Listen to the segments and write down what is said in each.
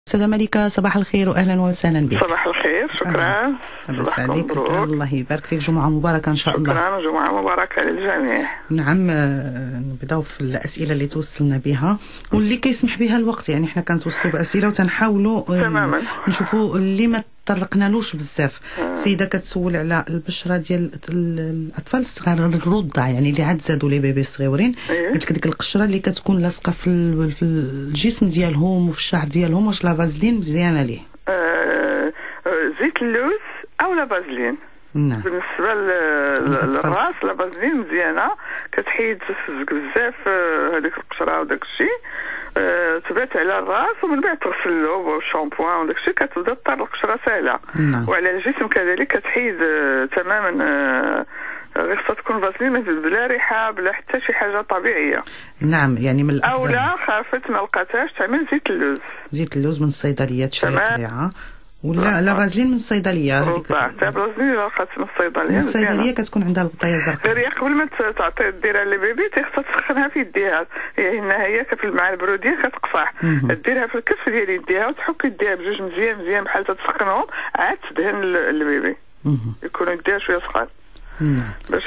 أستاذة ملكة، صباح الخير وأهلا وسهلا بك. صباح الخير، شكرا. لاباس عليك؟ الله يبارك فيك، جمعة مباركة إن شاء الله. شكرا، جمعة مباركة للجميع. نعم، نبداو في الأسئلة اللي توصلنا بها واللي كيسمح بها الوقت، يعني حنا كنتوصلوا بأسئلة وتنحاولوا تماما نشوفوا اللي ما تطرقنالوش بزاف. سيدة كتسول على البشرة ديال الأطفال الصغار الرضع، يعني اللي عاد زادوا لي بيبي صغيورين. قلت لك ديك القشرة اللي كتكون لاصقة في الجسم ديالهم وفي الشعر ديالهم، واش لا فازلين مزيانة ليه؟ زيت اللوز أو لا فازلين. نعم. بالنسبة للراس لا فازلين مزيانة، كتحيد بزاف هذيك القشرة وداك الشيء. تبات على الراس ومن بعد تغسلو بالشامبوان وداك الشيء، كتبدا تطير القشرة سهلة. نعم. وعلى الجسم كذلك كتحيد تماما. غير خصها تكون فازلين بلا ريحة بلا حتى شي حاجة طبيعية. نعم، يعني من الأفضل. أو لا خافت ما لقاتهاش تعمل زيت اللوز. زيت اللوز من الصيدلية تشري قطيعة، ولا لا فازلين من الصيدلية. هذيك تاع فازلين لا خاص من الصيدلية. من الصيدلية كتكون عندها الغطاية الزرقاء. غير قبل ما تعطي ديرها للبيبي خصها تسخنها في يديها، هي مع البرودين كتقصح. ديرها في الكف ديال يديها وتحك يديها بجوج مزيان بحال تسخنهم، عاد تدهن البيبي يكون يديها شويه سخان. باش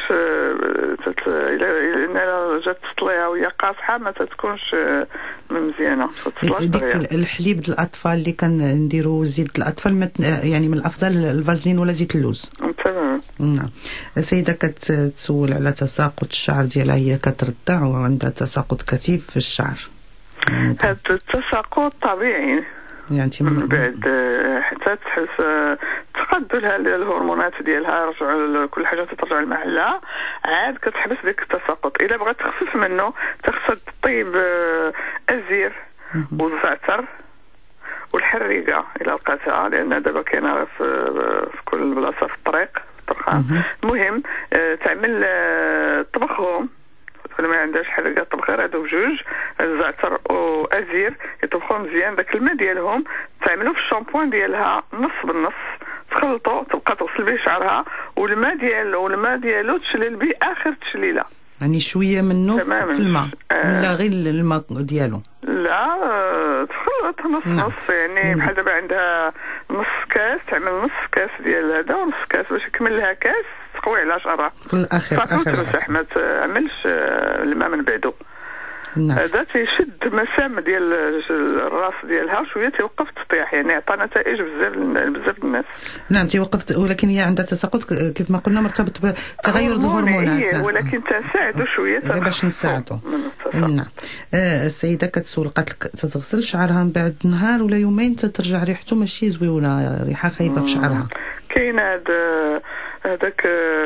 إلا جات تطليها وهي قاصحه ما تكونش مزيانه. ديك الحليب ديال الاطفال اللي كنديروا زيت الاطفال يعني من الافضل الفازلين ولا زيت اللوز. تمام. نعم. السيده كتسول على تساقط الشعر ديالها، هي كترضع وعندها تساقط كثيف في الشعر. هذا التساقط طبيعي، يعني من بعد حتى تحس تقدر لها الهرمونات ديالها، رجعوا كل حاجه ترجع لمحلها، عاد كتحبس ديك التساقط. الا بغات تخفف منه تخصها تطيب ازير والزعتر والحريقه الا لقاتها، لان دابا كاينه في كل بلاصه في الطريق الطرخان. المهم تعمل طبخهم ما عندهاش حرقه، طبخ غير هادو بجوج، الزعتر وازير يطبخوا مزيان. داك الماء ديالهم تعملوا في الشامبوان ديالها نص بالنص، تخلطوا تبقى تغسل به شعرها، والماء ديالو تشلل به اخر تشليله، يعني شويه منه في الماء ولا غير الماء ديالو؟ لا، تخلط نص يعني بحال دابا عندها نص كاس، تعمل نص كاس ديال هذا ونص كاس باش يكمل لها كاس، تقوي على شعرها في الاخر تمسح، ما تعملش الماء من بعدو. هذا تيشد مسام ديال الراس ديالها شويه، تيوقف تطيح، يعني عطى نتائج بزاف الناس. نعم تيوقف، ولكن هي عندها تساقط كيف ما قلنا مرتبط بتغير الهرمونات، ولكن تنساعدوا شويه باش نساعدوا. نعم. السيده كتسول، قالت لك تتغسل شعرها من بعد نهار ولا يومين تترجع ريحته ماشي زوينه، ريحه خايبه في شعرها. كاين هذاك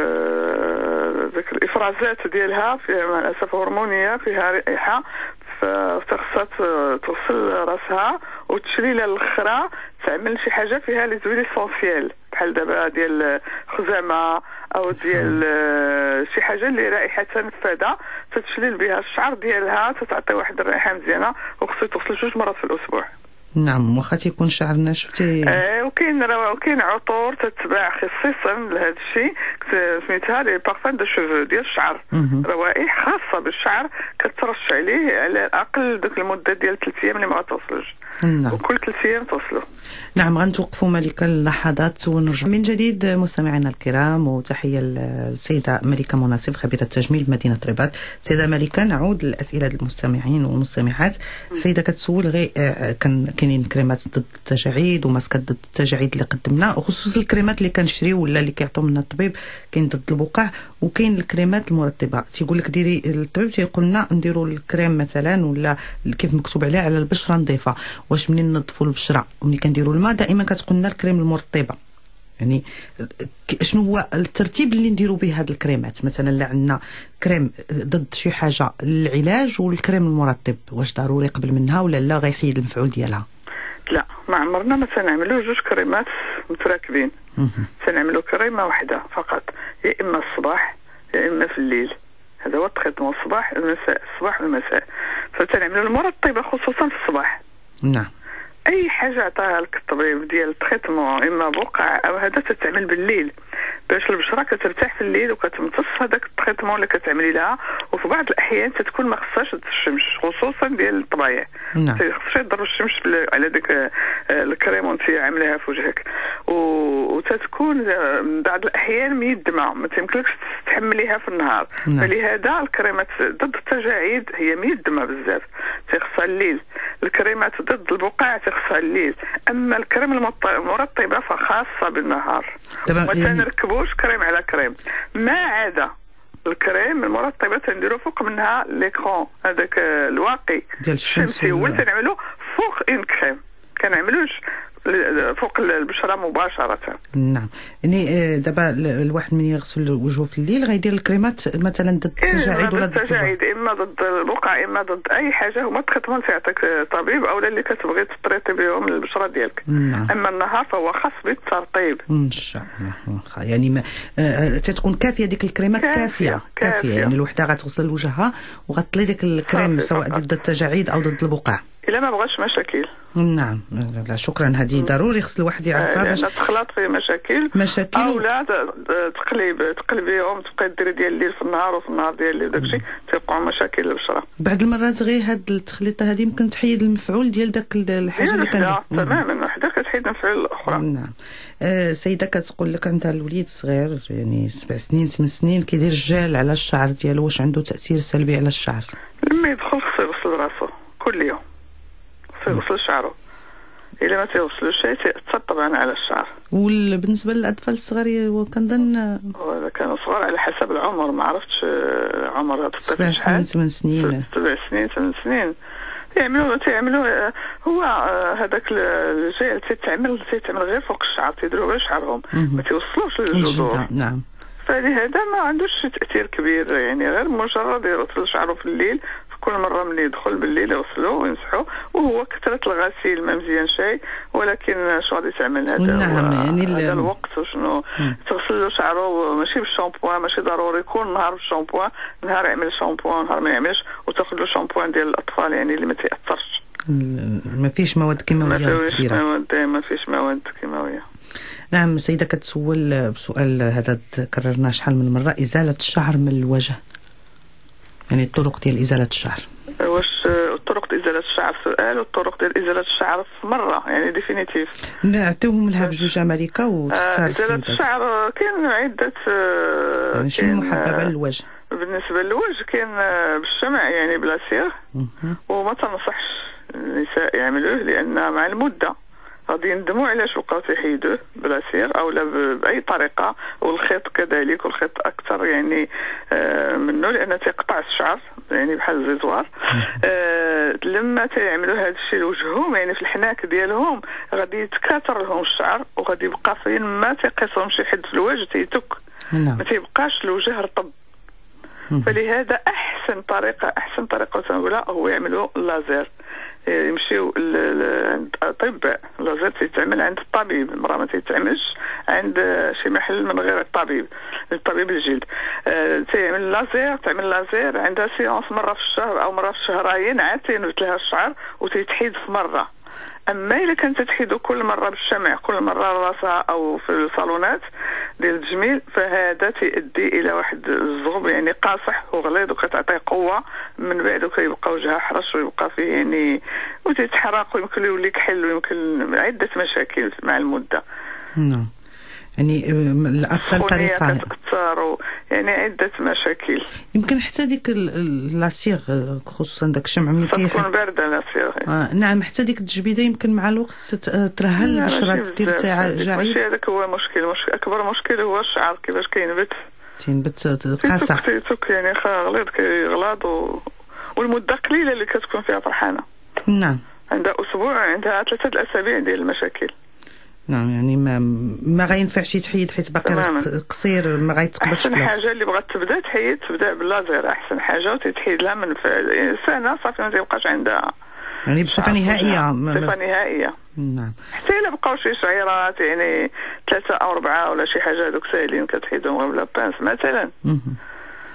الافرازات ديالها فيها مع الاسف هرمونيه، فيها رائحه، فخصها تغسل راسها وتشليله الاخرى، تعمل شي حاجه فيها لي زويل اسونسيال بحال دابا ديال خزامه او ديال شي حاجه اللي رائحه نفاذه، تتشلل بها الشعر ديالها، تتعطي واحد الرائحه مزيانه، وخصها تغسل 2 مرات في الاسبوع. نعم، واخا تيكون شعر ناشف وكاين عطور تتباع خصيصا لهذا الشيء، سميتها لي بارفان دو شوفو ديال الشعر، روائح خاصه بالشعر كترش عليه على الاقل ديك المده ديال 3 ايام اللي ما غتوصلش. نعم. وكل 3 ايام توصلوا. نعم، غنتوقفوا ملكة اللحظات ونرجع من جديد. مستمعينا الكرام، وتحية للسيدة ملكة مناصف خبيرة التجميل بمدينة الرباط. سيدة ملكة، نعود للأسئلة المستمعين والمستمعات. السيدة كتسول غير كاينين كريمات ضد التجاعيد وماسكات ضد التجاعيد اللي قدمنا، وخصوصا الكريمات اللي كنشريو ولا اللي كيعطيو لنا الطبيب، كاين ضد البقع وكاين الكريمات المرطبه. تيقول لك ديري، الطبيب تيقول لنا نديروا الكريم مثلا ولا كيف مكتوب عليه على البشره نظيفه. واش منين نظفوا البشره ومنين كنديروا الماء دائما كتقول لنا الكريم المرطبه، يعني شنو هو الترتيب اللي نديروا به هاد الكريمات؟ مثلا لا عندنا كريم ضد شي حاجه للعلاج والكريم المرطب، واش ضروري قبل منها ولا لا غيحيد المفعول ديالها؟ لا، ما عمرنا ما تنعملوا 2 كريمات متراكبين، تنعملوا كريمه واحده فقط، يا اما الصباح يا اما في الليل. هذا هو التريتمون، الصباح والمساء. فتنعملوا المرطبه خصوصا في الصباح. نعم. اي حاجه عطاها لك الطبيب ديال التريتمون، اما بقع او هذا، تتعمل بالليل باش البشره كترتاح في الليل وكتمتص هذاك التريتمون اللي كتعملي لها. وفي بعض الاحيان تتكون ما خصهاش الشمس خصوصا ديال الطبايع، خصها يضرب الشمس على ديك الكريم وانت عاملاها في وجهك، وتتكون بعض الاحيان ميدمه ما تيمكنلكش تحمليها في النهار. فلهذا الكريمات ضد التجاعيد هي ميدمه بزاف تيخصها الليل، الكريمات ضد البقع تيخصها الليل، اما الكريم المرطبه فخاصه بالنهار. ما تنركبوش كريم على كريم، ما عدا الكريم المرطبه تنديرو فوق منها ليكرون هذاك الواقي ديال الشمس، هو تنعملو فوق ان كريم، كنعملوش فوق البشره مباشره. نعم. يعني دابا الواحد من يغسل وجهه في الليل غيدير الكريمات مثلا ضد التجاعيد ولا ضد التجاعيد، اما ضد البقع اما ضد اي حاجه هما التريتمون تيعطيك طبيب او اللي كتبغي تطريطي بهم البشره ديالك. اما النهار فهو خاص بالترطيب ان شاء الله. يعني ما تتكون كافيه ديك الكريمه، كافيه يعني الوحده غتغسل وجهها وغتطلي ديك الكريم سواء ضد التجاعيد او ضد البقع الا ما بغاش مشاكل. نعم. لا شكرا، هذه ضروري خص الواحد يعرفها باش تخلط في مشاكل او لا تقلبيهم تبقى ديري ديال الليل في النهار وفي النهار ديال الليل داكشي تيوقعوا مشاكل للبشره. بعض المرات غير هاد التخليطه هذه يمكن تحيد المفعول ديال داك الحاجه اللي كان تماما وحده كتحيد المفعول الاخرى. نعم. سيده كتقول لك عندها الوليد صغير يعني 7 سنين 8 سنين كيدير الجال على الشعر ديالو، واش عنده تاثير سلبي على الشعر؟ لما يدخل خصو يغسل راسو كل يوم، يغسل شعره، الا ما تيغسلوش تاثر طبعا على الشعر. وبالنسبه للاطفال الصغار كنظن اذا كانوا صغار على حسب العمر، ما عرفتش عمر هذا الطفل شحال 8 سنين 7 سنين 8 سنين تيعملوا هو هذاك الجيل تيتعمل غير فوق الشعر، تيديروا غير شعرهم ما توصلوش للجذور. نعم. فلهذا ما عندوش تاثير كبير، يعني غير مجرد يغسل شعره في الليل، كل مرة من يدخل بالليل يغسلوه ويمسحوه، وهو كثرة الغسيل ما مزيان شيء، ولكن شو غادي تعمل هذا؟ نعم. يعني هذا الوقت وشنو تغسل له شعره ماشي بالشامبوان، ماشي ضروري يكون نهار بالشامبوان، نهار يعمل شامبوان نهار ما يعملش، وتاخذ له شامبوان ديال الاطفال يعني اللي ما تاثرش، ما فيش مواد كيماويه كبيره، ما فيش مواد كيماويه. نعم. سيدة كتسول بسؤال هذا كررناه شحال من مرة، إزالة الشعر من الوجه، يعني الطرق ديال إزالة الشعر. واش الطرق ديال إزالة الشعر سؤال، والطرق ديال إزالة الشعر في مرة يعني ديفينيتيف نعطيوهم لها بجوج أمريكا وتختار إزالة الشعر. كاين عدة يعني شنو محببة للوجه؟ بالنسبة للوجه كاين بالشمع يعني بلا سير، وما تنصحش النساء يعملوه لأن مع المدة غادي يندموا علاش بقاو تيحيدوه بلا سير او لا باي طريقه، والخيط كذلك، والخيط اكثر يعني منه لانه تيقطع الشعر يعني بحال الزيزوار. لما تيعملوا هذا الشيء لوجههم يعني في الحناك ديالهم غادي يتكاثر لهم الشعر، وغادي يبقى فين ما تيقيسهم شي حد في الوجه تيتك، ما تيبقاش الوجه رطب. فلهذا احسن طريقه تنقولها هو يعملوا اللازير، يمشيو عند اطباء. اللازير تيتعمل عند الطبيب، المراه ما تيتعملش عند شي محل من غير الطبيب الجلد. تيعمل لازير، تعمل لازير عندها سيونس مره في الشهر او مره في الشهرين، عاد تينبت لها الشعر وتيتحيد في مره. اما الا كانت تحيدو كل مره بالشمع، كل مره راسها او في الصالونات ديال التجميل، فهذا تؤدي الى واحد الزغب يعني قاصح وغليظ، وكتعطيه قوه من بعد وكيبقى وجهها حرش ويبقى فيه يعني وتتحرق، ويمكن يولي كحل، ويمكن عده مشاكل مع المده. نعم. يعني الافضل طريقه كتاثر يعني عده مشاكل، يمكن حتى ديك لاسيغ خصوصا داك الشمع ملي تكون بارده لاسيغ. نعم. حتى ديك التجبيده يمكن مع الوقت ترهل البشره دير تجاعيد. ماشي هذاك هو مشكل اكبر مشكل هو الشعر كيفاش تينبت قاصح، تيتك يعني غليظ كيغلاض، والمده قليله اللي كتكون فيها فرحانه. نعم. عندها اسبوع، عندها 3 الاسابيع ديال المشاكل. نعم. يعني ما غينفعش يتحيد حيت باقي قصير، ما غيتقبلش. احسن حاجه اللي بغات تبدا باللازير احسن حاجه، وتتحيد لها من سنه صافي ما تيبقاش عندها يعني بصفه نهائيه. بصفه نهائيه. نعم. حتى الا بقاو شي شعيرات يعني 3 أو 4 ولا شي حاجه هذوك ساهلين كتحيدهم ولا بانس مثلا.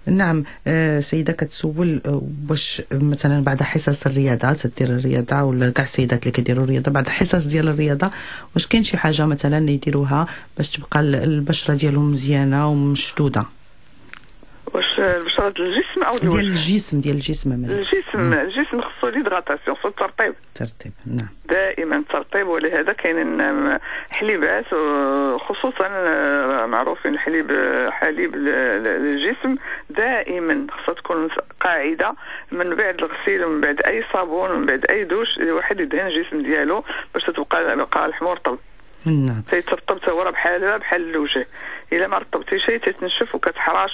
نعم. سيدة كتسول واش مثلا بعد حصص الرياضة تدير الرياضة ولا كاع السيدات اللي كيديروا الرياضة بعد حصص ديال الرياضة واش كاين شي حاجة مثلا يديروها باش تبقى البشرة ديالهم مزيانة ومشدودة؟ واش البشرة ديال الجسم او الوجه؟ ديال الجسم الجسم خصو ليدغاتاسيون، خصو ترطيب. نعم، دائما ترطيب. ولهذا كاينين حليبات خصوصا معروفين حليب الجسم دائما خصها تكون قاعده من بعد الغسيل ومن بعد اي صابون ومن بعد اي دوش الواحد يدهن الجسم ديالو باش تبقى الحمور طب. نعم، تيترطب حتى هو بحال الوجه. الا ما رطبتيش تتنشف وكتحراش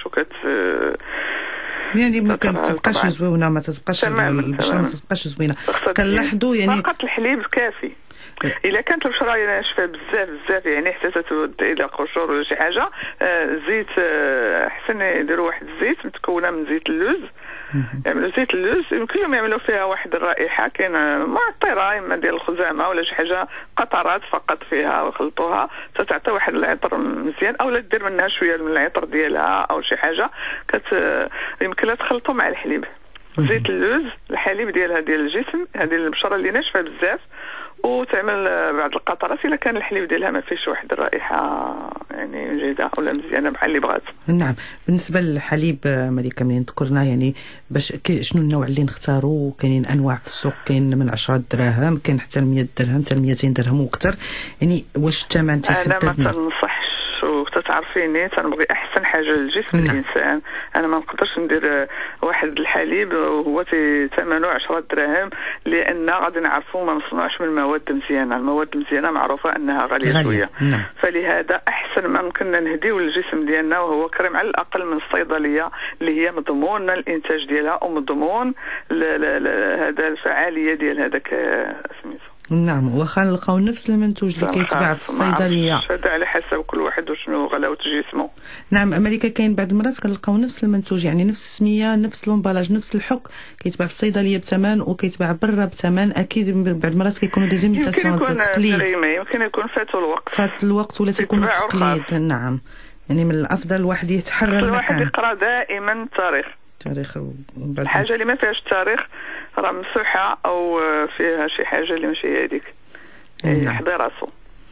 يعني ما كتبقاش زوينه، ما تبقاش البشره ما تبقاش زوينه. كنلاحظوا يعني فقط الحليب كافي. الا كانت البشره ناشفه بزاف يعني حتى تتودي الى قشور ولا شي حاجه، زيت احسن يديروا واحد الزيت متكونه من زيت اللوز. يعملوا زيت اللوز يمكن لهم يعملوا فيها واحد الرائحه، كاين معطره اما ديال الخزامه ولا شي حاجه قطرات فقط فيها ويخلطوها تتعطي واحد العطر مزيان، اولا دير منها شويه من العطر ديالها او شي حاجه يمكن لها تخلطوا مع الحليب. زيت اللوز الحليب ديالها ديال الجسم، هذه البشره اللي ناشفه بزاف وتعمل بعض القطرات الا كان الحليب ديالها ما فيش واحد الرائحه يعني جيده ولا مزيانه بحال اللي بغات. نعم. بالنسبه للحليب مليكه منين ذكرنا يعني باش شنو النوع اللي نختاروا؟ كاينين انواع في السوق، كاين من 10 دراهم كاين حتى 100 درهم حتى 200 درهم واكثر، يعني واش الثمن تيحدد؟ انا ما تنصحش وتتعرفيني تنبغي احسن حاجه للجسم الانسان. انا ما نقدرش ندير واحد الحليب وهو ثمنه 10 دراهم لان غادي نعرفوا ما مصنوعش من مواد مزيانه. المواد المزيانه معروفه انها غاليه شويه. فلهذا احسن ما يمكننا نهديو للجسم ديالنا وهو كريم على الاقل من الصيدليه اللي هي مضمون الانتاج ديالها ومضمون هذا الفعاليه ديال هذاك سميتو. نعم، واخا نلقاو نفس المنتوج اللي كيتباع في الصيدليه، هذا على حسب كل واحد وشنو غلاوه جسمه. نعم. مليكه كاين بعض المرات كنلقاو نفس المنتوج يعني نفس السميه نفس لومبالاج نفس الحك كيتباع في الصيدليه بثمن وكيتباع برا بثمن. اكيد بعض المرات كيكونوا دي زيميتاسيون تقليد، يمكن يكون فات الوقت ولا تيكون تقليد. نعم، يعني من الافضل الواحد يتحرى الواحد يقرا دائما التاريخ الحاجه اللي ما فيهاش التاريخ راه مسوحه او فيها شي حاجه اللي ماشي هذيك يحضي راسو.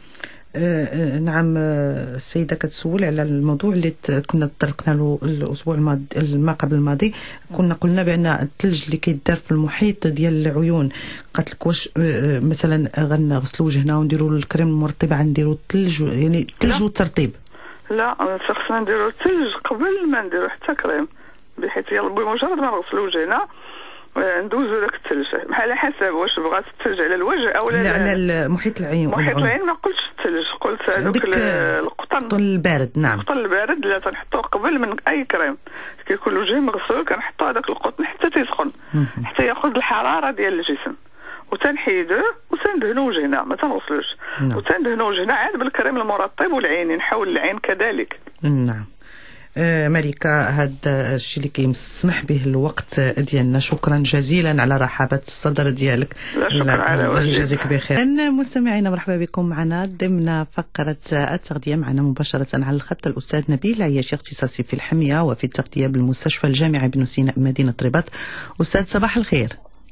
نعم. السيده كتسول على الموضوع اللي كنا تطرقنا له الاسبوع الماضي ما قبل الماضي، كنا قلنا بان الثلج اللي كيدار في المحيط ديال العيون، قالت لك واش مثلا غنغسلوا وجهنا ونديروا الكريم المرطبه نديروا الثلج يعني الثلج والترطيب؟ لا، خصنا نديروا الثلج قبل ما نديروا حتى كريم، بحيث بمجرد ما نغسلوا وجهنا ندوزو داك الثلج على حسب واش بغات الثلج على الوجه او لا على محيط العين. محيط العين ما قلتش الثلج، قلت هذوك القطن البارد. نعم، القطن البارد اللي تنحطوه قبل من اي كريم. كيكون الوجه مغسول كنحطوا هذاك القطن حتى تيسخن حتى ياخذ الحراره ديال الجسم وتنحيدوه وتندهنوا وجهنا ما تنغسلوش. وتندهنوا وجهنا عاد بالكريم المرطب والعين نحول العين كذلك. نعم. مليكة، هذا الشيء اللي كيسمح به الوقت ديالنا. شكرا جزيلا على رحابة الصدر ديالك. لا شكرا على الله يجازيك بخير. مستمعينا مرحبا بكم معنا ضمن فقرة التغذية. معنا مباشرة على الخط الأستاذ نبيل عياشي اختصاصي في الحمية وفي التغذية بالمستشفى الجامعي بن سيناء مدينة الرباط. أستاذ صباح الخير.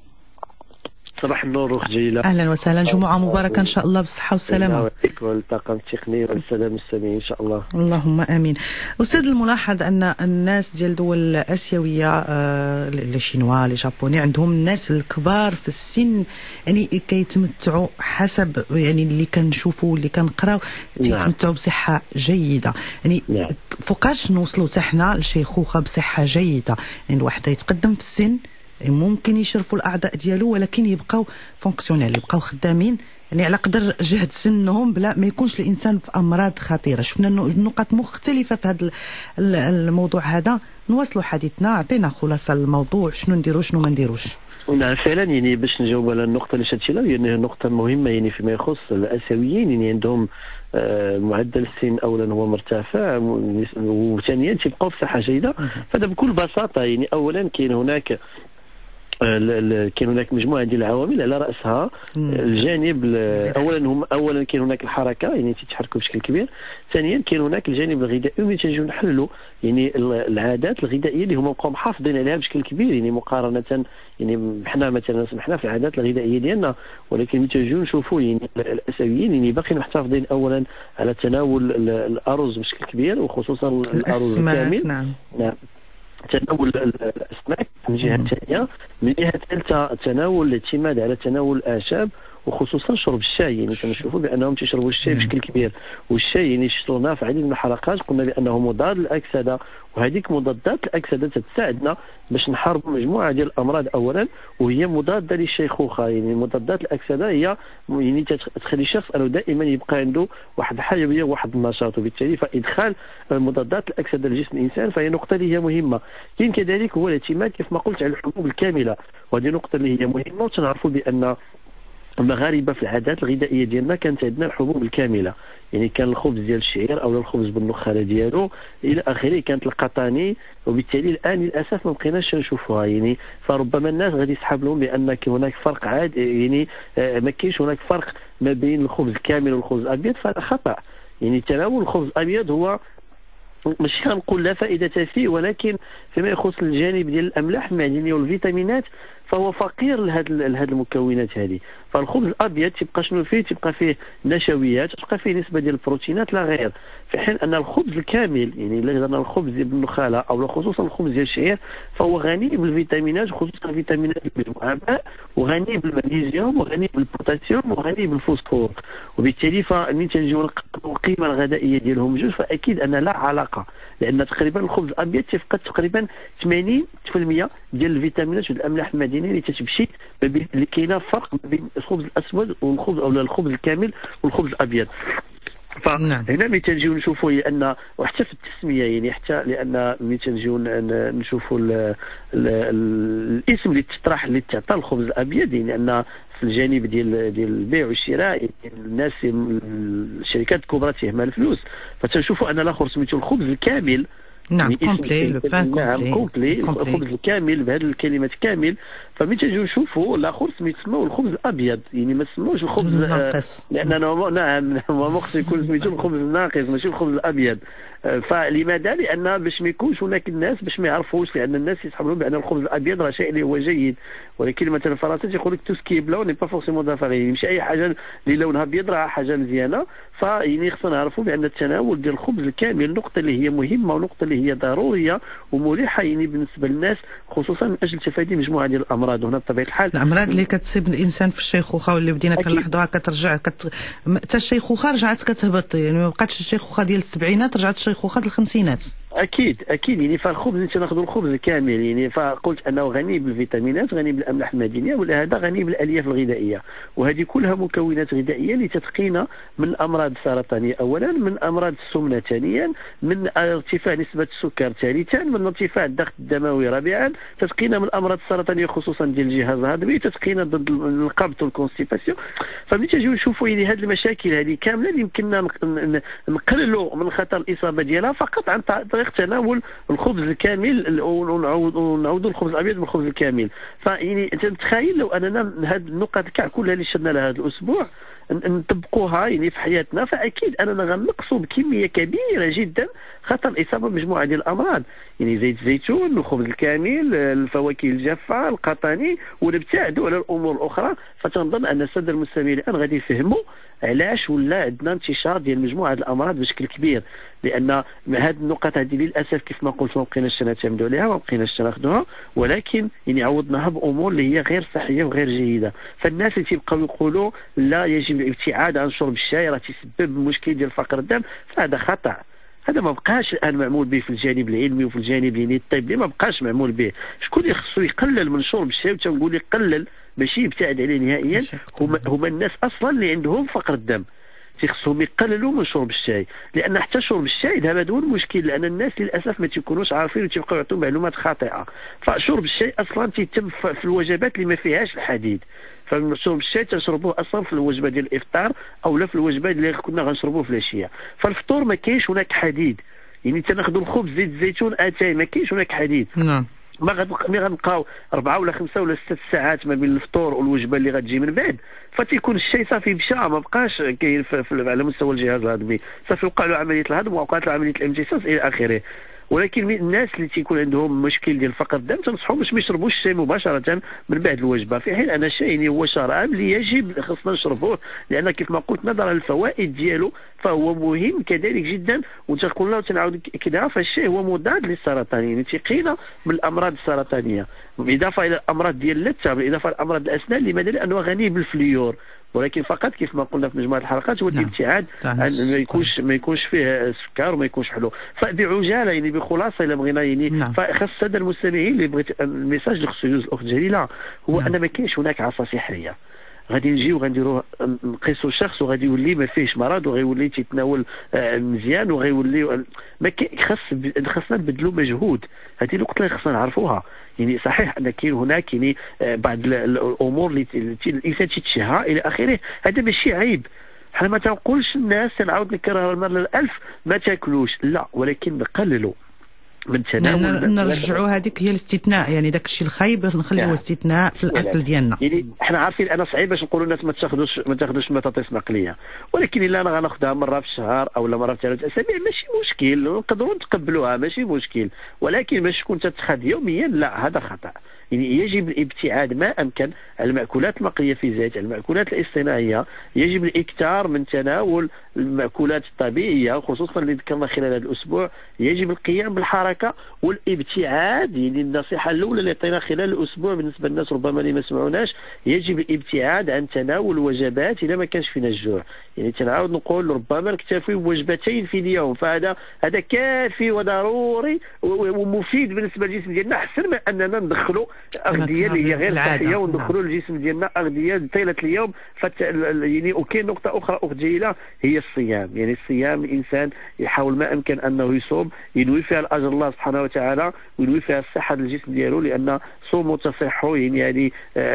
صباح النور اخت جيلة، اهلا وسهلا، جمعه مباركه ان شاء الله بالصحه والسلامه. والطاقم التقني والساده المستمعين ان شاء الله. اللهم امين. استاذ، الملاحظ ان الناس ديال دول اسيويه لي شينوا لي جابوني عندهم الناس الكبار في السن يعني كيتمتعوا حسب يعني اللي كنشوفوا اللي كنقراو تيتمتعوا بصحه جيده. يعني فوقاش نوصلوا حتى حنا لشيخوخه بصحه جيده؟ يعني الواحد يتقدم في السن ممكن يشرفوا الاعضاء ديالو ولكن يبقاو فونكسيونيل، يبقاو خدامين يعني على قدر جهد سنهم بلا ما يكونش الانسان في امراض خطيره. شفنا نقاط مختلفه في هذا الموضوع هذا. نواصلوا حديثنا، اعطينا خلاصه الموضوع، شنو نديروا شنو ما نديروش. نعم فعلا، يعني باش نجاوب على النقطه اللي شدتي لها، يعني نقطه مهمه يعني فيما يخص الاسيويين، يعني عندهم معدل السن اولا هو مرتفع وثانيا تيبقاو في صحه جيده. فهذا بكل بساطه يعني اولا كاين هناك كاين هناك مجموعه ديال العوامل على راسها الجانب اولا كاين هناك الحركه يعني تتحركوا بشكل كبير. ثانيا كاين هناك الجانب الغذائي اللي تنجيو نحلوا يعني العادات الغذائيه اللي هما بقاو محافظين عليها بشكل كبير يعني مقارنه يعني حنا مثلا سمحنا في العادات الغذائيه ديالنا، ولكن تنجيو نشوفوا يعني الاسيويين يعني باقيين محتفظين اولا على تناول الارز بشكل كبير وخصوصا الارز الكامل. نعم. تناول الاسماك من جهه ثانيه، من جهه ثالثه تناول الاعتماد على تناول الاعشاب وخصوصا شرب الشاي. يعني كنشوفوا بانهم تيشربوا الشاي بشكل كبير، والشاي يعني شربناه في عديد من الحلقات قلنا بانه مضاد للاكسده، وهذيك مضادات الاكسده تساعدنا باش نحاربوا مجموعه ديال الامراض اولا، وهي مضاده للشيخوخه. يعني مضادات الاكسده هي يعني تخلي الشخص انه دائما يبقى عنده واحد الحيويه وواحد النشاط، وبالتالي فادخال مضادات الاكسده لجسم الانسان فهي نقطه اللي هي مهمه. كاين كذلك هو الاعتماد كيف ما قلت على الحبوب الكامله، وهذه نقطه اللي هي مهمه. وتنعرفوا بان المغاربه في العادات الغذائيه ديالنا كانت عندنا الحبوب الكامله، يعني كان الخبز ديال الشعير او الخبز بالنخاله ديالو الى اخره، كانت القطاني، وبالتالي الان للاسف ما بقيناش نشوفوها. يعني فربما الناس غادي يسحب لهم بان هناك فرق عاد، يعني ما كاينش هناك فرق ما بين الخبز الكامل والخبز الابيض، فهذا خطا. يعني تناول الخبز الابيض هو ماشي كنقول لا فائده فيه، ولكن فيما يخص الجانب ديال الاملاح المعدنيه والفيتامينات فهو فقير لهذه المكونات هذه. فالخبز الابيض تبقى شنو فيه؟ تبقى فيه نشويات، تبقى فيه نسبه ديال البروتينات لا غير، في حين ان الخبز الكامل يعني الا هضرنا الخبز ديال النخاله او خصوصا الخبز ديال الشعير فهو غني بالفيتامينات، خصوصا فيتامينات المجموعه ب، وغني بالمغنيسيوم، وغني بالبوتاسيوم، وغني بالفوسفور. وبالتالي فمن تنجيو نقيموا القيمه الغذائيه ديالهم جوج فاكيد ان لا علاقه، لان تقريبا الخبز الابيض تفقد تقريبا 80% ديال الفيتامينات والاملاح المعدنيه اللي تتمشي اللي كاينه فرق بين الخبز الاسود والخبز او الخبز الكامل والخبز الابيض. فهنا ملي تنجيو نشوفوا هي ان وحتى في التسميه يعني حتى لان ملي تنجيو نشوفوا الاسم اللي تطرح اللي تعطى الخبز الابيض، يعني ان في الجانب ديال البيع والشراء يعني الناس الشركات الكبرى تهمل الفلوس، فتنشوفوا ان الاخر سميتو الخبز الكامل. نعم كومبلي لو بان نعم كومبلي الخبز الكامل بهذه الكلمات كامل. فملي تجيو نشوفوا الاخر سميتو الخبز الابيض، يعني ما سموش الخبز الناقص، لاننا نعم هو خصو يكون سميتو الخبز الناقص ماشي الخبز الابيض. فلماذا؟ لان باش ما يكونش هناك الناس باش ما يعرفوش، لان الناس يسحبوا بان الخبز الابيض راه شيء اللي هو جيد، ولكن مثلا الفرنسي تيقول لك تو سكي بلون ني با فورسيمون دافير، يعني ماشي اي حاجه اللي لونها ابيض راه حاجه مزيانه. فيعني خصنا نعرفوا بان التناول ديال الخبز الكامل نقطه اللي هي مهمه ونقطه اللي هي ضروريه ومليحه يعني بالنسبه للناس، خصوصا من اجل تفادي مجموعه ديال الامراض. وهنا بطبيعه الحال الامراض اللي كتصيب الانسان في الشيخوخه واللي بدينا كنلاحظوها كترجع حتى الشيخوخه رجعت كتهبط، يعني ما بقاتش الشيخوخه ديال السبعينات، رجعت الشيخوخه ديال الخمسينات. اكيد يعني فالخبز اللي تناخذوا الخبز الكامل يعني فقلت انه غني بالفيتامينات، غني بالاملاح المعدنيه، وهذا غني بالالياف الغذائيه، وهذه كلها مكونات غذائيه اللي تتقينا من الامراض السرطانيه اولا، من امراض السمنه ثانيا، من ارتفاع نسبه السكر ثالثا، من ارتفاع الضغط الدموي رابعا، تتقينا من الامراض السرطانيه خصوصا ديال الجهاز الهضمي، تتقينا ضد القبض والكونستيباسيون. فملي تجيو نشوفوا يعني هذه المشاكل هذه كامله اللي يمكننا نقللوا من خطر الاصابه ديالها فقط عن طريق تناول الخبز الكامل ونعودوا الخبز الابيض من الخبز الكامل. فيعني تخيل لو اننا هذه النقط كاع كلها اللي شدنا لها هذا الاسبوع نطبقوها يعني في حياتنا، فاكيد اننا غنقصوا بكميه كبيره جدا خطر الاصابه بمجموعه ديال الامراض، يعني زيت الزيتون، الخبز الكامل، الفواكه الجافه، القطاني، ونبتعدوا على الامور الاخرى. فتنظن ان الساده المستمعين الان غادي يفهموا علاش ولا عندنا انتشار ديال مجموعه الامراض بشكل كبير، لان هذه النقط هذه للاسف كيف ما قلت ما بقيناش نعتمدوا عليها، ما بقيناش ناخذوها، ولكن يعني عوضناها بامور اللي هي غير صحيه وغير جيده. فالناس اللي تيبقاو يقولوا لا يجب الابتعاد عن شرب الشاي راه تسبب مشكل ديال فقر الدم، فهذا خطا. هذا ما بقاش الان معمول به في الجانب العلمي وفي الجانب يعني الطبي، ما بقاش معمول به. شكون اللي خصو يقلل من شرب الشاي؟ وتنقول يقلل ماشي يبتعد عليه نهائيا، هما الناس اصلا اللي عندهم فقر الدم تيخصهم يقللوا من شرب الشاي، لان حتى شرب الشاي هذا هو المشكل، لان الناس للاسف ما تيكونوش عارفين وتيبقاو يعطوا معلومات خاطئه. فشرب الشاي اصلا تيتم في الوجبات اللي ما فيهاش الحديد، فشرب الشاي تنشربوه اصلا في الوجبه ديال الافطار او لا في الوجبه اللي كنا غنشربوه في العشيه. فالفطور ما كاينش هناك حديد، يعني تناخذوا الخبز زيت الزيتون اتاي ما كاينش هناك حديد. نعم. ما غنبقاو 4 ولا 5 ولا 6 ساعات ما بين الفطور والوجبه اللي غتجي من بعد، فتيكون الشيء صافي مشى، ما بقاش كاين على مستوى الجهاز الهضمي، صافي وقع له عمليه الهضم ووقعت له عمليه الامتصاص الى اخره. ولكن الناس اللي تيكون عندهم مشكل ديال فقر الدم تنصحوا باش ما يشربوش الشاي مباشره من بعد الوجبه، في حين ان الشاي يعني هو شراب اللي يجب خصنا نشربوه، لان كيف ما قلت نظرا للفوائد ديالو فهو مهم كذلك جدا. وتقول له تنعاود كذا، فالشاي هو مضاد للسرطان، يعني تيقينا من الامراض السرطانيه، بالاضافه الى الامراض ديال اللثه، بالاضافه الى امراض الاسنان. لماذا؟ لانه غني بالفليور، ولكن فقط كيف ما قلنا في مجموعه الحلقات هو الابتعاد عن ما يكونش فيه سكر وما يكونش حلو. فبعجاله يعني بخلاصه الا بغينا يعني فخاص الساده المستمعين اللي بغيت الميساج اللي خصو يوز الاخت جليله هو ان ما كاينش هناك عصا سحريه غادي نجيو غنديروا نقيسوا الشخص وغادي يولي ما فيهش مرض وغيولي تيتناول مزيان وغيولي ما خاصنا نبذلوا مجهود. هذه النقطه اللي خاصنا نعرفوها. يعني صحيح ان كاين هناك يعني بعض الامور اللي الانسان تيتشهى الى اخره، هذا ماشي عيب. حنا ما تنقولش الناس نعاود نكررها المره الالف ما تاكلوش، لا، ولكن نقللوا من تناول، نرجعوا هذيك هي الاستثناء، يعني داك الشيء الخايب نخليوه استثناء في الاكل ديالنا. يعني حنا عارفين انا صعيب باش نقولوا الناس ما تاخذوش مطاطيس مقليه، ولكن الا انا غناخذها مره في الشهر او مره في 3 أسابيع ماشي مشكل، نقدروا نتقبلوها ماشي مشكل. ولكن باش تكون تتخذ يوميا لا، هذا خطا. يعني يجب الابتعاد ما امكن عن المأكولات المقليه في زيت، المأكولات الاصطناعيه، يجب الاكثار من تناول المأكولات الطبيعيه خصوصا اللي ذكرنا خلال هذا الاسبوع. يجب القيام بالحركه والابتعاد، يعني النصيحه الاولى اللي عطينا خلال الاسبوع بالنسبه للناس ربما اللي ما سمعوناش، يجب الابتعاد عن تناول وجبات اذا ما كانش فينا الجوع. يعني تنعاود نقول ربما نكتفي بوجبتين في اليوم، فهذا كافي وضروري ومفيد بالنسبه للجسم ديالنا، احسن من اننا ندخلوا اغذيه اللي هي غير صحيه وندخلوا للجسم ديالنا اغذيه طيله اليوم. يعني وكاين نقطه اخرى اخت جيله هي الصيام. يعني الصيام الانسان يحاول ما امكن انه يصوم، ينوي فيها الاجر الله سبحانه وتعالى وينوي فيها الصحه للجسم ديالو، لان صوموا تصحوا. يعني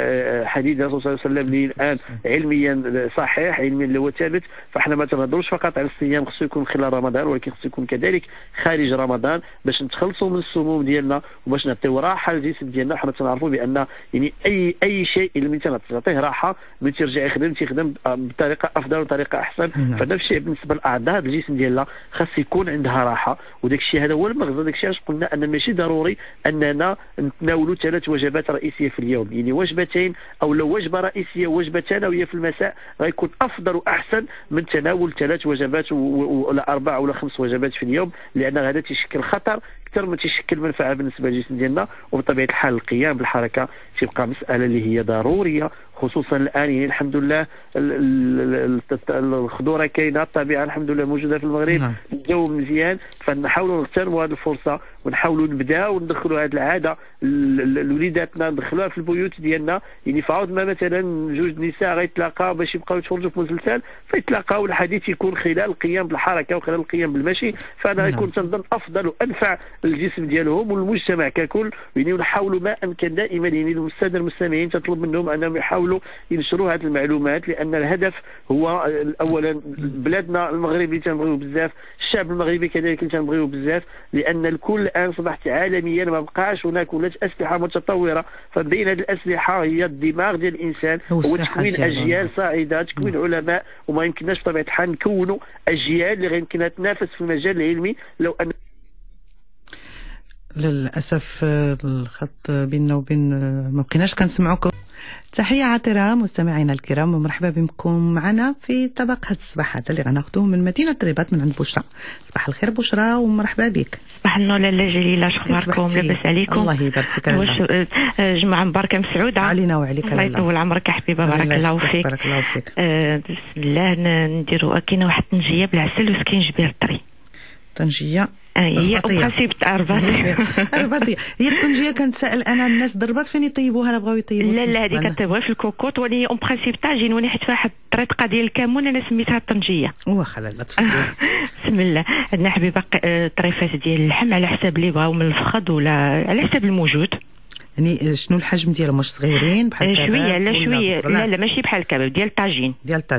حديث الرسول صلى الله عليه وسلم اللي الان علميا صحيح، علميا اللي هو ثابت. فاحنا ما تنهضروش فقط على الصيام، خصو يكون خلال رمضان، ولكن خصو يكون كذلك خارج رمضان باش نتخلصوا من السموم ديالنا وباش نعطيو راحه للجسم ديالنا. حنا تنعرفوا بان يعني اي شيء اللي تعطيه راحه من ترجع تيخدم بطريقه افضل وطريقه احسن. فنفس الشيء بالنسبه للاعضاء الجسم ديالنا خاص يكون عندها راحه، وداك الشيء هذا هو المغزى. داك الشيء علاش قلنا ان ماشي ضروري اننا نتناولوا 3 وجبات رئيسيه في اليوم، يعني وجبتين او لو وجبه رئيسيه ووجبه ثانويه في المساء غيكون افضل واحسن من تناول 3 وجبات ولا 4 ولا 5 وجبات في اليوم، لان هذا تيشكل خطر اكثر ما تيشكل منفعه بالنسبه للجسم ديالنا. وبطبيعه الحال القيام بالحركه تبقى مساله اللي هي ضروريه، خصوصا الان. يعني الحمد لله الخضوره كاينه، الطبيعه الحمد لله موجوده في المغرب، الجو مزيان، فنحاولوا نغتنموا هذه الفرصه ونحاولوا نبداو ندخلوا هذه العاده لوليداتنا، ندخلوها في البيوت ديالنا. يعني فعوض ما مثلا 2 نساء غيتلاقاو باش يبقاو يتفرجوا في مسلسل، فيتلاقاو الحديث يكون خلال القيام بالحركه وخلال القيام بالمشي، فهذا يكون تنظن افضل وانفع للجسم ديالهم والمجتمع ككل. يعني نحاولوا ما امكن دائما، يعني الساده المستمعين تطلب منهم انهم يحاولوا ينشروا هذه المعلومات، لان الهدف هو اولا بلادنا المغرب اللي تنبغيو بزاف، الشعب المغربي كذلك اللي تنبغيو بزاف، لان الكل الان صبحت عالميا، ما بقاش هناك ولات اسلحه متطوره. فبين هذه الاسلحه هي الدماغ ديال الانسان، هو تكوين اجيال صاعده، تكوين علماء. وما يمكنناش بطبيعه الحال نكونوا اجيال اللي غيمكنها تنافس في المجال العلمي لو ان للاسف الخط بيننا وبين ما بقيناش كنسمعوكم. تحية عاطرة مستمعينا الكرام، ومرحبا بكم معنا في طبق هذا الصباح هذا اللي غناخذوه من مدينة الرباط من عند بشرى. صباح الخير بشرى ومرحبا بك. صباح النور لاله جليلة، شخباركم؟ لاباس عليكم؟ الله يبارك فيك. جمعة مباركة مسعودة علينا وعليك. الله يطول عمرك حبيبة، بارك الله فيك. بارك الله فيك. بسم الله نديروا كاينه واحد الطنجية بالعسل وسكينجبير طري. طنجية هي برانسيب تاع الرباطية. هي الطنجية كنتسائل انا الناس دربات فين يطيبوها؟ لا بغاو يطيبوها. لا هذه كطيبوها في الكوكوط، ولي اون برانسيب تاع جينوني حيت فيها واحد الطريقه ديال الكمون انا سميتها الطنجية. واخا لا تفضل. بسم الله. عندنا حبيبه طريفات ديال اللحم على حساب اللي بغاو من الفخذ ولا على حساب الموجود. يعني شنو الحجم ديالهم؟ واش صغيورين بحال الكباب؟ شويه لا شويه لا ماشي بحال الكباب، ديال الطاجين.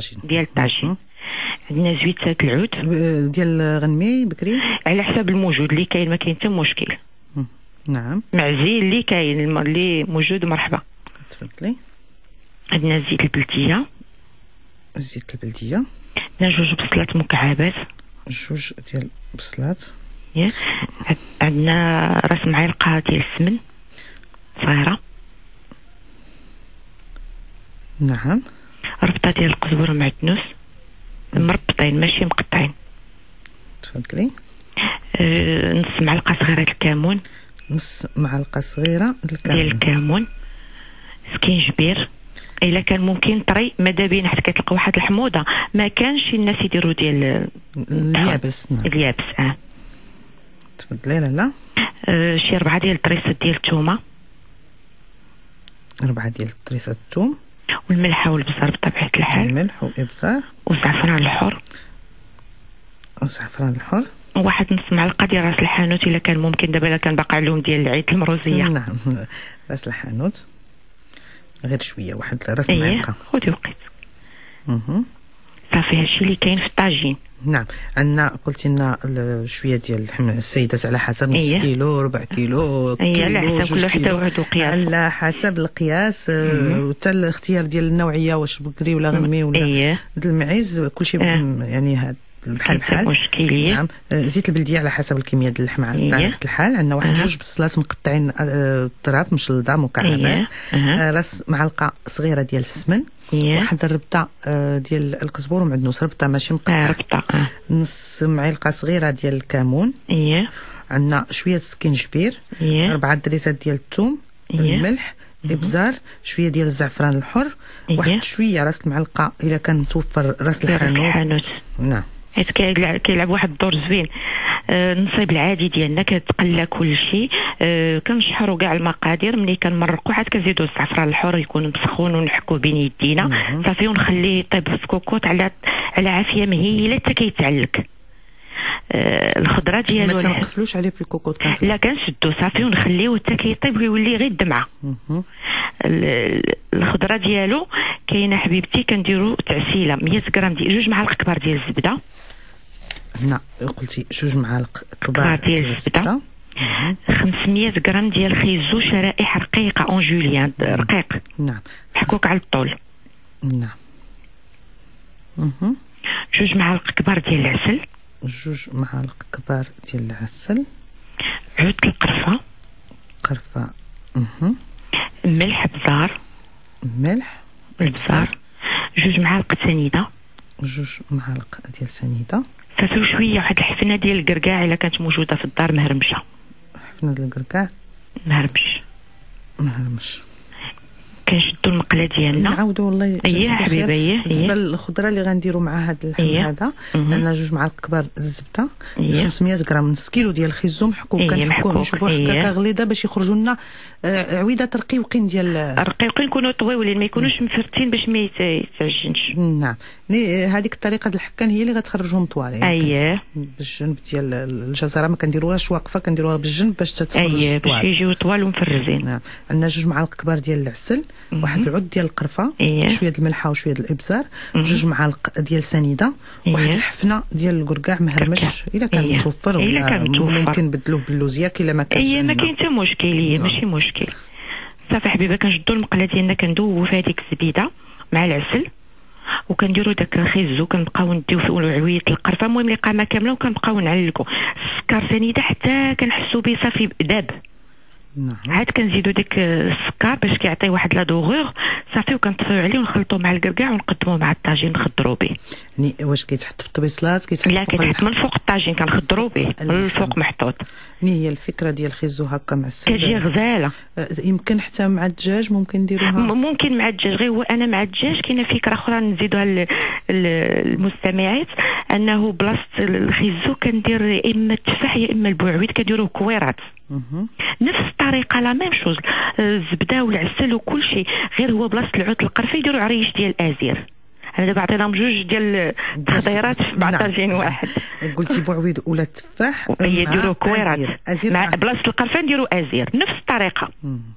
عندنا زويت العود ديال غنمي بكري على حساب الموجود اللي كاين، ما كاين حتى مشكل. نعم. مع زيت اللي كاين اللي موجود. مرحبا. تفضلي. عندنا زيت البلديه. زيت البلديه. عندنا 2 بصلات مكعبات. 2 ديال بصلات. عندنا راس معلقه ديال السمن صغيره. نعم. ربطه ديال القزبر ومعدنوس مربطين ماشي مقطعين. تفضلي. نص معلقه صغيره الكمون. نص معلقه صغيره ديال الكمون. سكينجبير الا كان ممكن طري، ماذا بين حتى كتلقى واحد الحموضه ما كانش الناس يديروا ديال اليابس. نعم. اليابس. تفضلي. لا شي 4 ديال الطريسات ديال الثومه. 4 ديال الطريسات الثوم. والملح والبصل بطبيعه الحال. الملح والابصار. والزعفران الحر. الزعفران الحر. واحد نص معلقه ديال راس الحانوت الا كان ممكن. دابا الا كان باقي عليهم ديال العيد المروزيه. نعم. راس الحانوت غير شويه، واحد راس معلقه. خذي وقت. صافي هادشي اللي كاين في الطاجين. نعم. عندنا قلتي لنا شويه ديال اللحم السيدات على حسب نص كيلو 4 كيلو كيلو 2 كيلو على حسب القياس. وحتى الاختيار ديال النوعيه، واش بكري ولا غنمي ولا المعز، كلشي يعني هاد بحال مشكليه. نعم. زيت البلديه على حسب الكميه ديال اللحم على طبيعه الحال. عندنا واحد 2 بصلات مقطعين طراف مشلضه مكعبات. راس معلقه صغيره ديال السمن. واحد الربطه ديال القزبر ومعدنوس، ربطه ماشي مقطعه. نص معلقه صغيره ديال الكمون. عندنا شويه سكينجبير. 4 دريسات ديال الثوم. الملح، ابزار، شويه ديال الزعفران الحر. واحد شويه راس المعلقه الا كان متوفر راس الحانوت. نعم. حيت كيلعب واحد الدور زوين. النصيب العادي ديالنا كتقلى كل شيء. كنشحروا كاع المقادير. ملي كنمرقوا عاد كنزيدوا الزعفران الحر يكون مسخون ونحكوا بين يدينا. صافي ونخليه يطيب في كوكوط على عافيه مهيله حتى كيتعلك. الخضره ديالو ما تنقفلوش عليه في الكوكوط. لا كنشدو صافي ونخليوه حتى كيطيب ويولي غير الدمعه. الخضره ديالو كاينه حبيبتي كنديروا تعسيله 100 غرام ديال 2 معالق كبار ديال الزبده. هنا قلتي 2 معالق كبار ديال الزبده. 500 غرام ديال خيزو شرائح رقيقه اون جوليان رقيق. نعم. محكوك على الطول. نعم. 2 معالق كبار ديال العسل. 2 معالق كبار ديال العسل. عود القرفه. قرفه. ملح بزار. ملح بزار. 2 معالق سنيده. 2 معالق ديال سنيده. صافي وشويه واحد الحفنه ديال الكركاع الا كانت موجوده في الدار مهرمشه. حفنه ديال الكركاع مهرمش. كنشدوا المقله ديالنا. نعاودوا والله. حبيبي. بالنسبه للخضره اللي غنديروا مع هذا اللحم هذا، عندنا 2 معالق كبار الزبده. 500 غرام نص كيلو ديال الخيزو محكوك. كنحكوه نشوفوا هكاكا غليظه باش يخرجوا لنا عويده رقيقين ديال رقيقين. يكونوا طويولين ما يكونوش مفرتين باش ما يتعجنش. نعم. هذيك الطريقه ديال الحكان هي اللي غتخرجهم طوالين. بالجنب ديال الجزره ما كنديروهاش واقفه، كنديروها بالجنب باش تتخرج باش يجيو طوال ومفرزين. نعم. عندنا 2 معالق كبار ديال العسل. واحد العود ديال القرفه. شويه د الملحه وشويه د الابزار. 2 معالق ديال سنيده. واحد الحفنه ديال الكركاع مهرمش الا كان متوفر. ممكن نبدلوه باللوزيا الا ما كانش. ما كاين حتى مشكل. ماشي مشكل. صافي حبيبه كنشدوا المقله ديالنا كندوبوا في هذيك الزبيده مع العسل وكنديروا داك الخيزو. كنبقاو نديو في عويه القرفه. المهم اللي قامه كامله وكنبقاو نعلقوا السكر سنيده حتى كنحسوا به صافي داب. عاد كنزيدوا داك السكر باش كيعطي واحد لا دوغور. صافي وكنطفيو عليه ونخلطوه مع الكركاع ونقدموه مع الطاجين نخضروا به. يعني واش كيتحط في الطبيصلات؟ لا كيتحط من فوق الطاجين كنخضروا به من الفوق محطوط. هي الفكره ديال الخيزو هكا مع السلة كتجي غزاله. يمكن حتى مع الدجاج ممكن نديروها. ممكن مع الدجاج. غير هو انا مع الدجاج كاينه فكره اخرى نزيدوها للمستمعات انه بلاصه الخيزو كندير يا اما التفاح يا اما البوعويد كنديروه كويرات. نفس الطريقه لا ميم شوز. الزبده والعسل وكل شيء. غير هو بلاصه العود القرفه يديروا عريش ديال الازير. انا دابا عطيناهم 2 ديال التحضيرات مع طاجين واحد. قلتي بوعويد ولا التفاح يديروا كويرات مع بلاصه القرفه نديروا ازير. نفس الطريقه.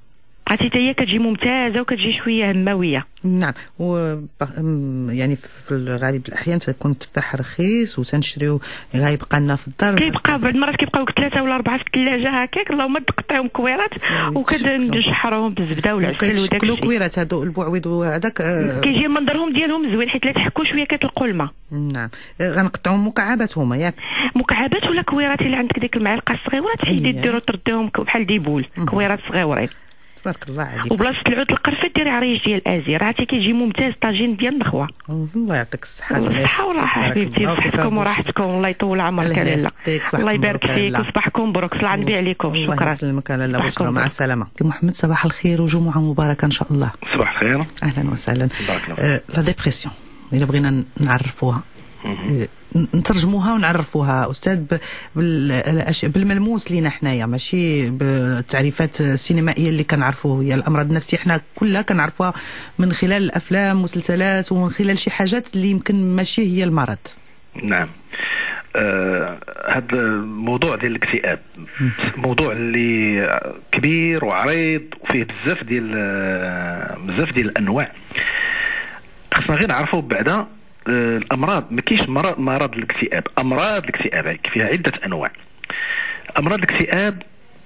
بقاتي هي كتجي ممتازه وكتجي شويه هماويه. نعم، يعني في الغالب الاحيان تكون التفاح رخيص وتنشريو غيبقى لنا في الدار، كيبقى بعض المرات كيبقاو 3 ولا 4 في الثلاجه هكاك، اللهم تقطعهم كويرات وكنشحرهم بالزبده والعسل وداك الشيء. الكويرات هادو البعويض وهذاك كيجي منظرهم ديالهم زوين حيت لا تحكوا شويه كتلقوا الماء. نعم، غنقطعوا مكعبات هما ياك، مكعبات ولا كويرات اللي عندك ديك المعلقه الصغيره تحيدي ديروا ترديهم بحال ديبول كويرات صغيورين. تبارك الله عليك. وبلاصه العود القرفه ديري عريش ديال ازير، عرفتي كيجي ممتاز طاجين ديال النخوه. الله يعطيك الصحه. الصحه والراحه حبيبتي، صحتكم وراحتكم، الله يطول عمرك يا لاله، الله يبارك فيك وصباحكم مبروك، صلاه النبي عليكم. شكرا. الله يسلمك لاله بشرى، مع السلامه. محمد صباح الخير وجمعه مباركه ان شاء الله. صباح الخير. اهلا وسهلا. لا ديبرسيون الا بغينا نعرفوها نترجموها ونعرفوها استاذ بالملموس لينا حنايا، ماشي بالتعريفات السينمائيه اللي كنعرفوه. هي الامراض النفسيه حنا كلها كنعرفوها من خلال الافلام والمسلسلات ومن خلال شي حاجات اللي يمكن ماشي هي المرض. نعم. هذا الموضوع ديال الاكتئاب موضوع اللي كبير وعريض وفيه بزاف ديال الانواع. خصنا غير نعرفوا بعدا الامراض، ما كاينش مرض الاكتئاب، امراض الاكتئاب فيها عده انواع. امراض الاكتئاب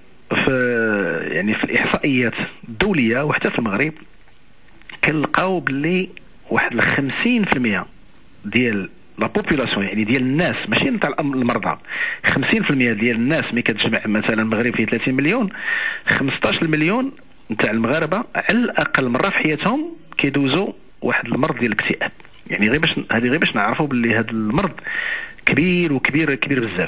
في الاحصائيات الدوليه وحتى في المغرب كنلقاو باللي واحد 50% ديال لا بوبولاسيون، يعني ديال الناس ماشي نتاع المرضى، 50% ديال الناس ملي كتجمع مثلا المغرب فيه 30 مليون، 15 مليون نتاع المغاربه على الاقل مره في حياتهم كيدوزوا واحد المرض ديال الاكتئاب. يعني غير باش نعرفوا باللي هذا المرض كبير بزاف.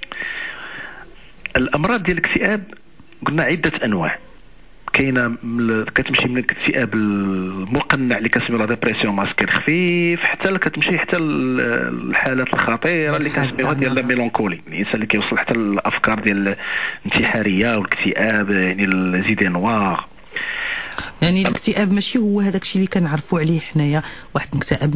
الامراض ديال الاكتئاب قلنا عده انواع، كاينه كتمشي من الاكتئاب المقنع اللي كنسميو لا ديبرسيون ماسكير خفيف، حتى كتمشي حتى الحالات الخطيره اللي كنسميوها ديال لا ميلانكولي، الانسان اللي كيوصل حتى الافكار ديال الانتحاريه والاكتئاب، يعني الزيدي نوار. يعني الاكتئاب ماشي هو هذاك الشيء اللي كنعرفوا عليه حنايا، واحد مكتئب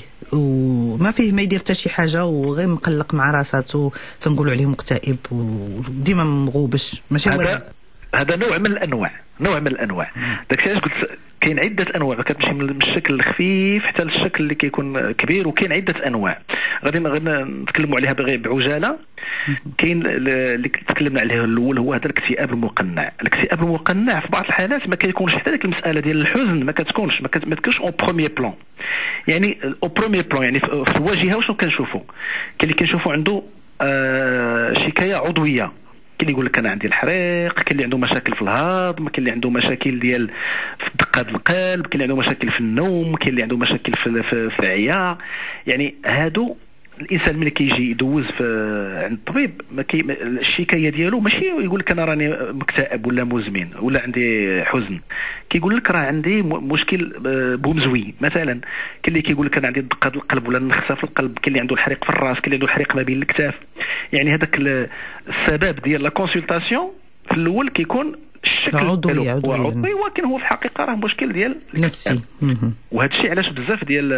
ما فيه ما يدير حتى شي حاجه وغير مقلق مع راساتو تنقولوا عليه مكتئب وديما مغوبش، ماشي هذا نوع من الانواع. داكشي علاش قلت كاين عده انواع، كتمشي من الشكل الخفيف حتى للشكل اللي كيكون كبير، وكاين عده انواع غادي نتكلموا عليها بعجاله. كاين اللي تكلمنا عليه الاول هو هذا الاكتئاب المقنع. الاكتئاب المقنع في بعض الحالات ما كيكونش حتى ديك المساله ديال الحزن ما تكونش اون بروميير بلان، يعني او بروميير بلان، يعني في الواجهه واش كنشوفوا؟ كاين اللي كنشوفوا عنده شكايه عضويه، كاين اللي يقول لك انا عندي الحريق، كاين اللي عنده مشاكل في الهضم، كاين اللي عنده مشاكل ديال في دقات القلب، كاين اللي عنده مشاكل في النوم، كاين اللي عنده مشاكل في العيا. يعني هادو الانسان ملي كيجي يدوز عند الطبيب الشكايه ديالو ماشي يقول لك انا راني مكتئب ولا مزمن ولا عندي حزن، كيقول لك راه عندي مشكل بومزوي مثلا. كاين اللي كيقول لك انا عندي دقات القلب ولا نخسه في القلب، كاين اللي عنده الحريق في الراس، كاين اللي عنده الحريق ما بين الاكتاف. يعني هذاك السبب ديال لا كونسلطاسيون في الاول كيكون الشكل عضوي، ولكن هو في الحقيقه راه مشكل ديال نفسي. وهذا الشيء علاش بزاف ديال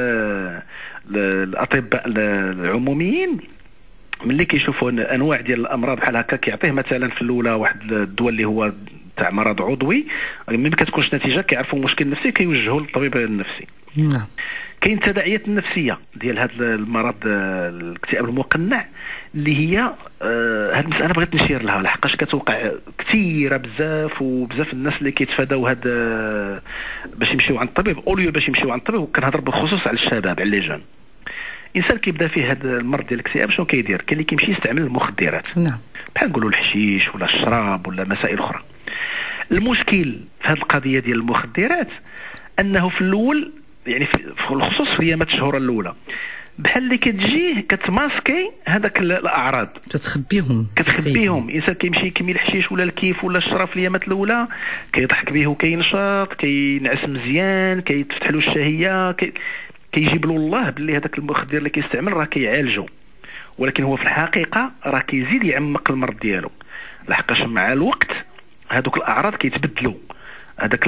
الاطباء العموميين ملي كيشوفوا انواع ديال الامراض بحال هكا كيعطيه مثلا في الاولى واحد الدواء اللي هو تاع مرض عضوي، ملي ما كتكونش نتيجه كيعرفوا مشكل نفسي كيوجهوا للطبيب النفسي. نعم. كاين التداعيات النفسيه ديال هذا المرض الاكتئاب المقنع اللي هي هذه المساله بغيت نشير لها لحقاش كتوقع كثيره بزاف، وبزاف الناس اللي كيتفاداو هذا باش يمشيو عند الطبيب اوليو باش يمشيو عند الطبيب. وكنهضر بالخصوص على الشباب، على لي جون. الانسان كيبدا فيه هذا المرض ديال الاكتئاب شنو كيدير؟ كاين اللي كيمشي يستعمل المخدرات، نعم، بحال نقولوا الحشيش ولا الشراب ولا مسائل اخرى. المشكل في هذه القضيه ديال المخدرات انه في الاول، يعني في الخصوص في الايامات الشهور الاولى، بحال اللي كتجيه كتماسكي هذاك الاعراض، كتخبيهم. الانسان كيمشي يكمل الحشيش ولا الكيف ولا الشراب في الايامات الاولى، كيضحك به وكينشط، كينعس مزيان، كيتفتح له الشهيه، كيجيب له الله باللي هذاك المخدر اللي كيستعمل راه كيعالجه، ولكن هو في الحقيقه راه كيزيد يعمق المرض ديالو، لحقاش مع الوقت هذوك الاعراض كيتبدلوا. هذاك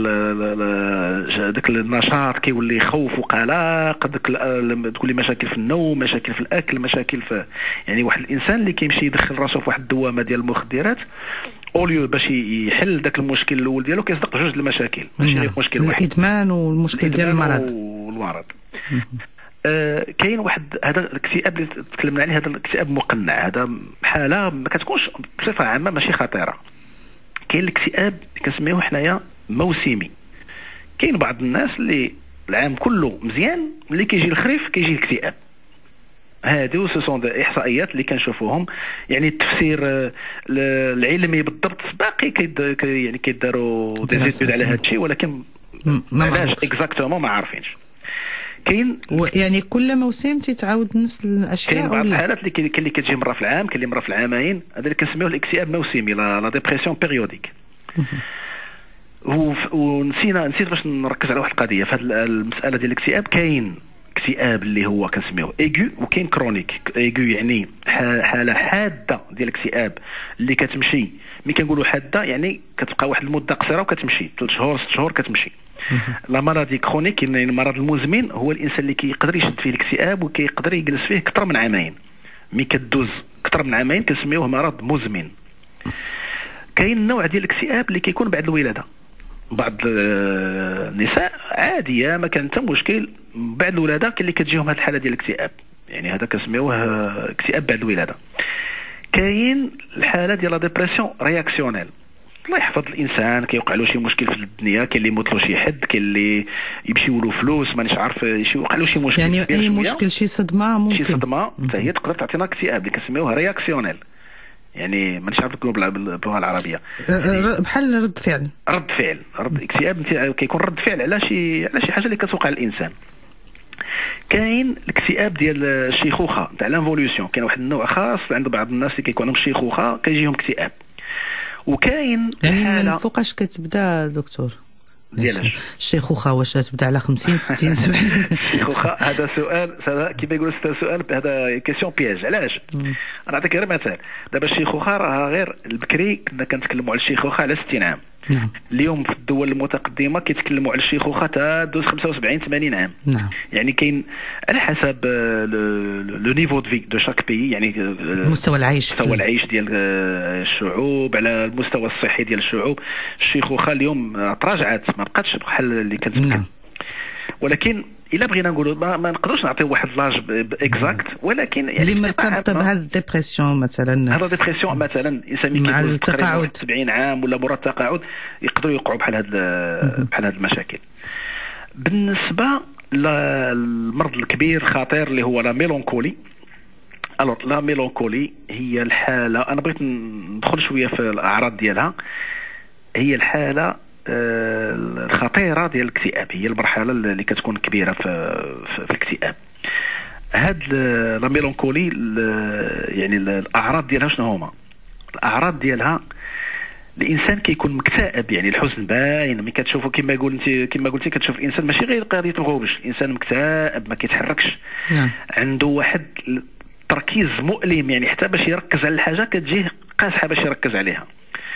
النشاط كيولي خوف وقلق، تقول لي مشاكل في النوم، مشاكل في الاكل، مشاكل في يعني واحد الانسان اللي كيمشي يدخل راسو في واحد الدوامه ديال المخدرات اوليو باش يحل ذاك المشكل الاول ديالو كيصدق جوج المشاكل، ماشي غير مشكل واحد، الادمان والمشكل ديال المرض والمرض. كاين واحد هذا الاكتئاب اللي تكلمنا عليه، هذا الاكتئاب مقنع، هذا حاله ما كتكونش بصفه عامه ماشي خطيره. كاين الاكتئاب كنسميوه حنايا موسمي. كاين بعض الناس اللي العام كله مزيان، ملي كيجي الخريف كيجي الاكتئاب. هادو سون احصائيات اللي كنشوفوهم، يعني التفسير العلمي بالضبط باقي يعني كيداروا ديزيتود على هذا الشيء، ولكن علاش اكزاكتومون ما عارفينش. كاين يعني كل موسم تيتعاود نفس الاشياء. كاين بعض الحالات اللي كتجي مره في العام، كاين اللي مره في العامين، هذا اللي كنسميوه الاكتئاب موسمي، لا ديبرسيون بيريوديك. نسيت باش نركز على واحد القضيه في هذه المساله ديال الاكتئاب. كاين اكتئاب اللي هو كنسميوه ايغو، وكاين كرونيك. ايغو يعني حاله حاده ديال الاكتئاب اللي كتمشي، ملي كنقولوا حاده يعني كتبقى واحد المده قصيره وكتمشي 3 شهور 6 شهور كتمشي. لا مرض كرونيك يعني المرض المزمن هو الانسان اللي كيقدر يشد فيه الاكتئاب وكيقدر يجلس فيه اكثر من عامين. ملي كدوز اكثر من عامين كنسميوه مرض مزمن. كاين النوع ديال الاكتئاب اللي كيكون بعد الولاده. بعض النساء عاديه ما كان حتى مشكل، بعد الولاده كاين اللي كتجيهم هذه الحاله ديال الاكتئاب، يعني هذا كنسميوه اكتئاب بعد الولاده. كاين الحاله ديال لا ديبرسيون رياكسيونيل، الله يحفظ الانسان كيوقع له شي مشكل في الدنيا، كاين اللي يموت له شي حد، كاين اللي يمشيو له فلوس، مانيش عارف يوقع له شي مشكل، يعني اي مشكل، شي صدمه ممكن، شي صدمه حتى هي تقدر تعطينا اكتئاب اللي كنسميوه رياكسيونيل. يعني مانيش عارف نقولوا باللغه العربيه، بحال رد فعل. اكتئاب كيكون رد فعل على شي حاجه اللي كتوقع للانسان. كاين الاكتئاب ديال الشيخوخه تاع لانفوليوسيون، كاين واحد النوع خاص عند بعض الناس اللي كيكون عندهم الشيخوخه كيجيهم اكتئاب. وكاين يعني من فوقاش كتبدا دكتور ديالاش الشيخوخه؟ واش تبدا على 50 60 70؟ الشيخوخه هذا سؤال، كيما يقولوا سؤال، هذا كيسيون بياج. علاش؟ انا نعطيك غير مثال. دابا الشيخوخه راه غير البكري كنا كنتكلموا على الشيخوخه على 60 عام. نعم. اليوم في الدول المتقدمه كيتكلموا على الشيخوخه تا دوز 75 80 عام. نعم. يعني كاين على حسب لو نيفو دو في دو شاك بي، يعني مستوى العيش ديال الشعوب، على المستوى الصحي ديال الشعوب. الشيخوخه اليوم تراجعت، ما بقاتش بحال اللي كانت. نعم. ولكن الا بغينا نقولوا ما نقدروش نعطيو واحد لاج اكزاكت، ولكن يعني اللي مرتبط بهذا الديبرسيون مثلا، هذا ديبرسيون مثلا انسان مع التقاعد 70 عام ولا مرض التقاعد يقدروا يوقعوا بحال هذه المشاكل. بالنسبه للمرض الكبير خطير اللي هو لا ميلانكولي. لا ميلانكولي هي الحاله، انا بغيت ندخل شويه في الاعراض ديالها. هي الحاله الخطيره ديال الاكتئاب، هي المرحله اللي كتكون كبيره في الاكتئاب. هاد لا ميلانكولي يعني الاعراض ديالها شنو هما؟ الاعراض ديالها الانسان كيكون مكتئب، يعني الحزن باين ملي كتشوفه، كما قلتي كتشوف الانسان ماشي غير قضيه الغوبش، الانسان مكتئب ما كيتحركش. نعم. عنده واحد تركيز مؤلم، يعني حتى باش يركز على الحاجه كتجيه قاصحه باش يركز عليها.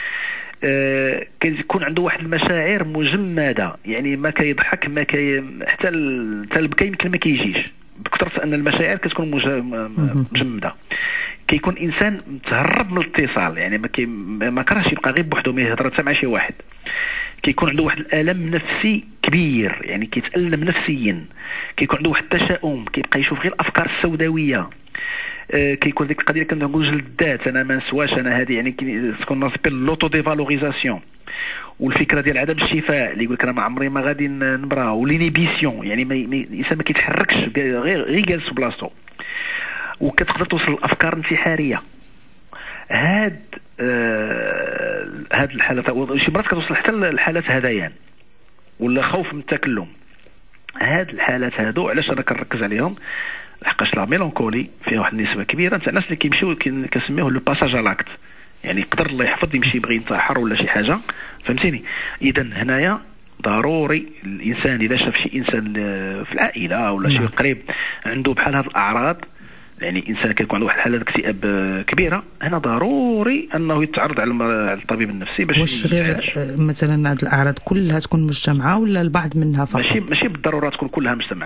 كيكون عنده واحد المشاعر مجمده، يعني ما كيضحك، ما حتى البكا يمكن ما كيجيش، بكثرة ان المشاعر كتكون مجمده. كيكون انسان متهرب من الاتصال، يعني ما كرهش يبقى غير بوحده، ما يهضر حتى مع شي واحد. كيكون عنده واحد الالم نفسي كبير، يعني كيتالم نفسيا. كيكون عنده واحد التشاؤم، كيبقى يشوف غير الافكار السوداويه. كيكون ديك القضيه اللي كنقول جلد الذات، انا ما نسواش، انا هذه يعني تكون نسبه لوطو ديفالوريزاسيون. والفكره ديال عدم الشفاء اللي يقول لك انا ما عمري ما غادي نبرا، ولينيبيسيون، يعني الانسان ما كيتحركش، غير جالس في بلاصتو. وكتقدر توصل لافكار انتحاريه. هاد الحالات شي مرات كتوصل حتى لحالات هذيان ولا خوف من التكلم. هاد الحالات هادو علاش انا كنركز عليهم؟ لحقاش لا ميلانكولي فيها واحد النسبه كبيره تاع الناس اللي كيمشيو كنسميوه لو باساج على لاكت، يعني يقدر الله يحفظ يمشي يبغي ينتحر ولا شي حاجه، فهمتيني؟ اذا هنايا ضروري الانسان اذا شاف شي انسان في العائله ولا شي قريب عنده بحال هاد الاعراض، يعني انسان كيكون عنده واحد الحاله اكتئاب كبيره، هنا ضروري انه يتعرض على الطبيب النفسي باش واش غير مثلا هاد الاعراض كلها تكون مجتمعه ولا البعض منها فقط؟ ماشي بالضروره تكون كلها مجتمعه.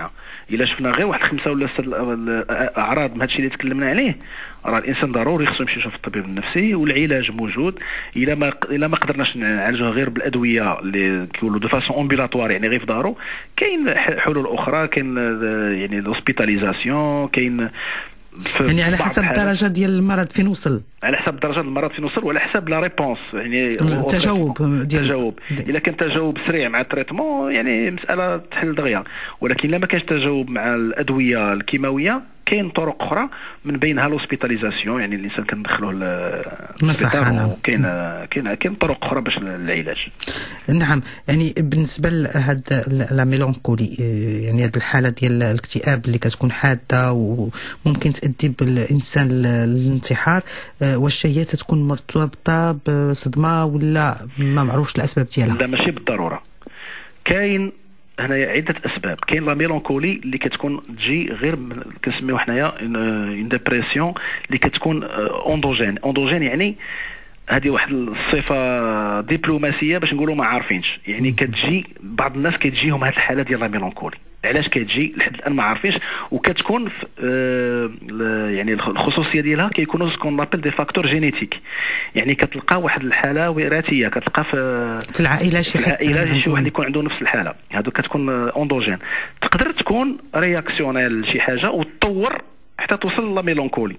الا شفنا غير واحد 5 ولا 6 اعراض من هذا الشيء اللي تكلمنا عليه، راه الانسان ضروري خصو يمشي يشوف الطبيب النفسي، والعلاج موجود. الا ما قدرناش نعالجوه غير بالادويه اللي كيقولوا دو فاسون امبيلاتوار، يعني غير في دارو، كاين حلول اخرى، كاين يعني الهوسبيتاليزاسيون، كاين يعني على حسب الدرجه ديال المرض فين وصل، على حسب درجه المرض فين وصل، وعلى حسب لا ريبونس، يعني التجاوب ديال التجاوب. الا كان تجاوب سريع مع التريتمون يعني مساله تحل دغيا، ولكن الا ما كانش تجاوب مع الادويه الكيماويه كاين طرق اخرى من بينها الهوسبيتاليزاسيون، يعني الانسان كندخلوه للمستشفى، كاين طرق اخرى باش العلاج. نعم، يعني بالنسبه لهاد لا ميلانكولي، يعني هاد الحاله ديال الاكتئاب اللي كتكون حاده وممكن تؤدي بالانسان للانتحار، واش هي تكون مرتبطه بصدمه ولا ما معروفش الاسباب ديالها؟ لا ماشي بالضروره، كاين هنايا عده اسباب. كاين لا ميلانكولي اللي كتكون تجي غير كنسميوها حنايا اون ديبرسيون اللي كتكون اوندوجين، يعني هذه واحد الصفه دبلوماسيه باش نقولوا ما عارفينش، يعني كتجي بعض الناس كتجيهم هذه الحاله ديال لا ميلانكولي. علاش كتجي لحد الان ما عارفينش، وكتكون يعني الخصوصيه ديالها كيكونوا سكون لابيل دي فاكتور جينيتيك، يعني كتلقى واحد الحاله وراثيه، كتلقى في العائله شي واحد يكون عنده نفس الحاله، هذو كتكون اوندوجين. تقدر تكون رياكسيونيل لشي حاجه وتطور حتى توصل لا ميلانكولي،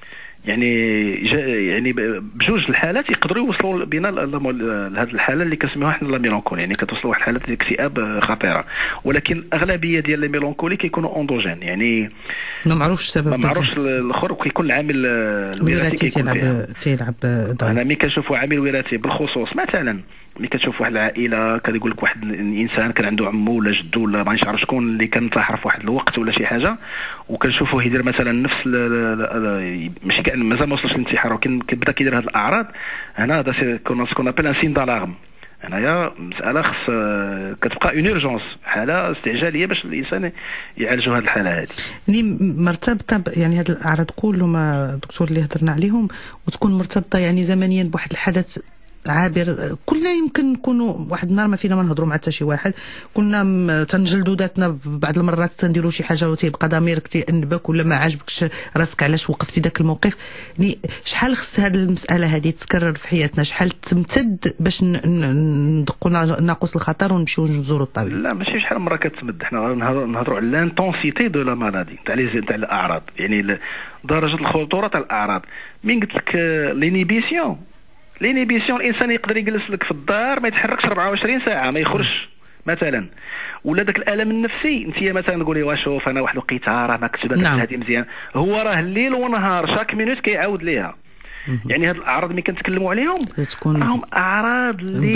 يعني بجوج الحالات يقدروا يوصلوا بنا لهذه الحاله اللي كنسميوها حنا لا ميلانكولي، يعني كتوصل واحد الحاله ديال الاكتئاب خطيره. ولكن الاغلبيه ديال لي ميلانكولي كيكونوا اوندوجين، يعني ما معروفش السبب، ما معروفش الاخر، وكيكون العامل الوراثي تيلعب دور. انا ملي كنشوفوا عامل وراثي بالخصوص، مثلا ملي كتشوف واحد العائله كيقول لك واحد الانسان كان عنده عمو ولا جدو ولا ما نعرف شكون اللي كان انتحر في واحد الوقت ولا شي حاجه، وكنشوفوه يدير مثلا نفس ماشي كاع مازال ما وصلش للانتحار ولكن كيبدا كيدير هذه الاعراض، هنا هذا سكون ابل ان سين دالارم. هنايا مساله خص كتبقى اون اورجونس، حاله استعجاليه باش الانسان يعالجوا هذه الحاله هذه. يعني مرتبطه يعني هذه الاعراض كلهم دكتور اللي هضرنا عليهم، وتكون مرتبطه يعني زمنيا بواحد الحدث عابر. كلنا يمكن نكونوا واحد النهار ما فينا ما نهضروا مع حتى شي واحد، كنا تنجلدوا ذاتنا بعض المرات، تنديروا شي حاجه وتيبقى ضميرك تيأنبك ولا ما عاجبكش راسك علاش وقفتي ذاك الموقف. يعني شحال خص هذه المساله هذه تتكرر في حياتنا، شحال تمتد باش ندقوا ناقص الخطر ونمشيو نزوروا الطبيب؟ لا ماشي شحال مره كتمد، حنا نهضروا على لانتونسيتي دو لا مالادي، تاع الاعراض، يعني درجه الخطوره تاع الاعراض. من قلت لك لينيبيسيون الانسان يقدر يجلس لك في الدار ما يتحركش 24 ساعه ما يخرجش مثلا، ولا داك الالم النفسي انت مثلا تقولي واش شوف انا واحد الوقيته راه ما كنتش باغي هذه مزيان، هو راه الليل ونهار شاك مينوت كيعاود ليها. يعني هاد الاعراض اللي كنتكلموا عليهم راهم اعراض اللي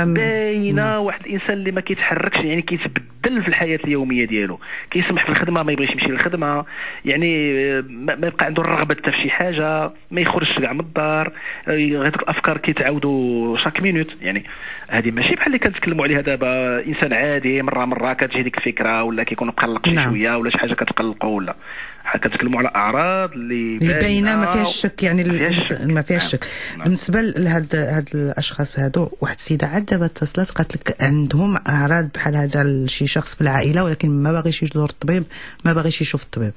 باينه واحد الانسان اللي ما كيتحركش، يعني كيتبدل في الحياه اليوميه ديالو، كيسمح في الخدمه ما يبغيش يمشي للخدمه، يعني ما يبقى عنده الرغبه حتى في شي حاجه، ما يخرجش كاع من الدار، هذوك الافكار كيتعاودوا شاك مينوت. يعني هذه ماشي بحال اللي كنتكلموا عليها دابا، انسان عادي مره كتجي ديك الفكره ولا كيكون مقلق شي شويه ولا شي حاجه كتقلقه، ولا كنتكلموا على اعراض اللي باينه ما فيهاش شك، يعني ما فيهاش شك. بالنسبه لهاد الاشخاص هادو، واحد السيده عاد دابا اتصلت قالت لك عندهم اعراض بحال هذا لشي شخص في العائله، ولكن ما باغيش يزور الطبيب، ما باغيش يشوف الطبيب،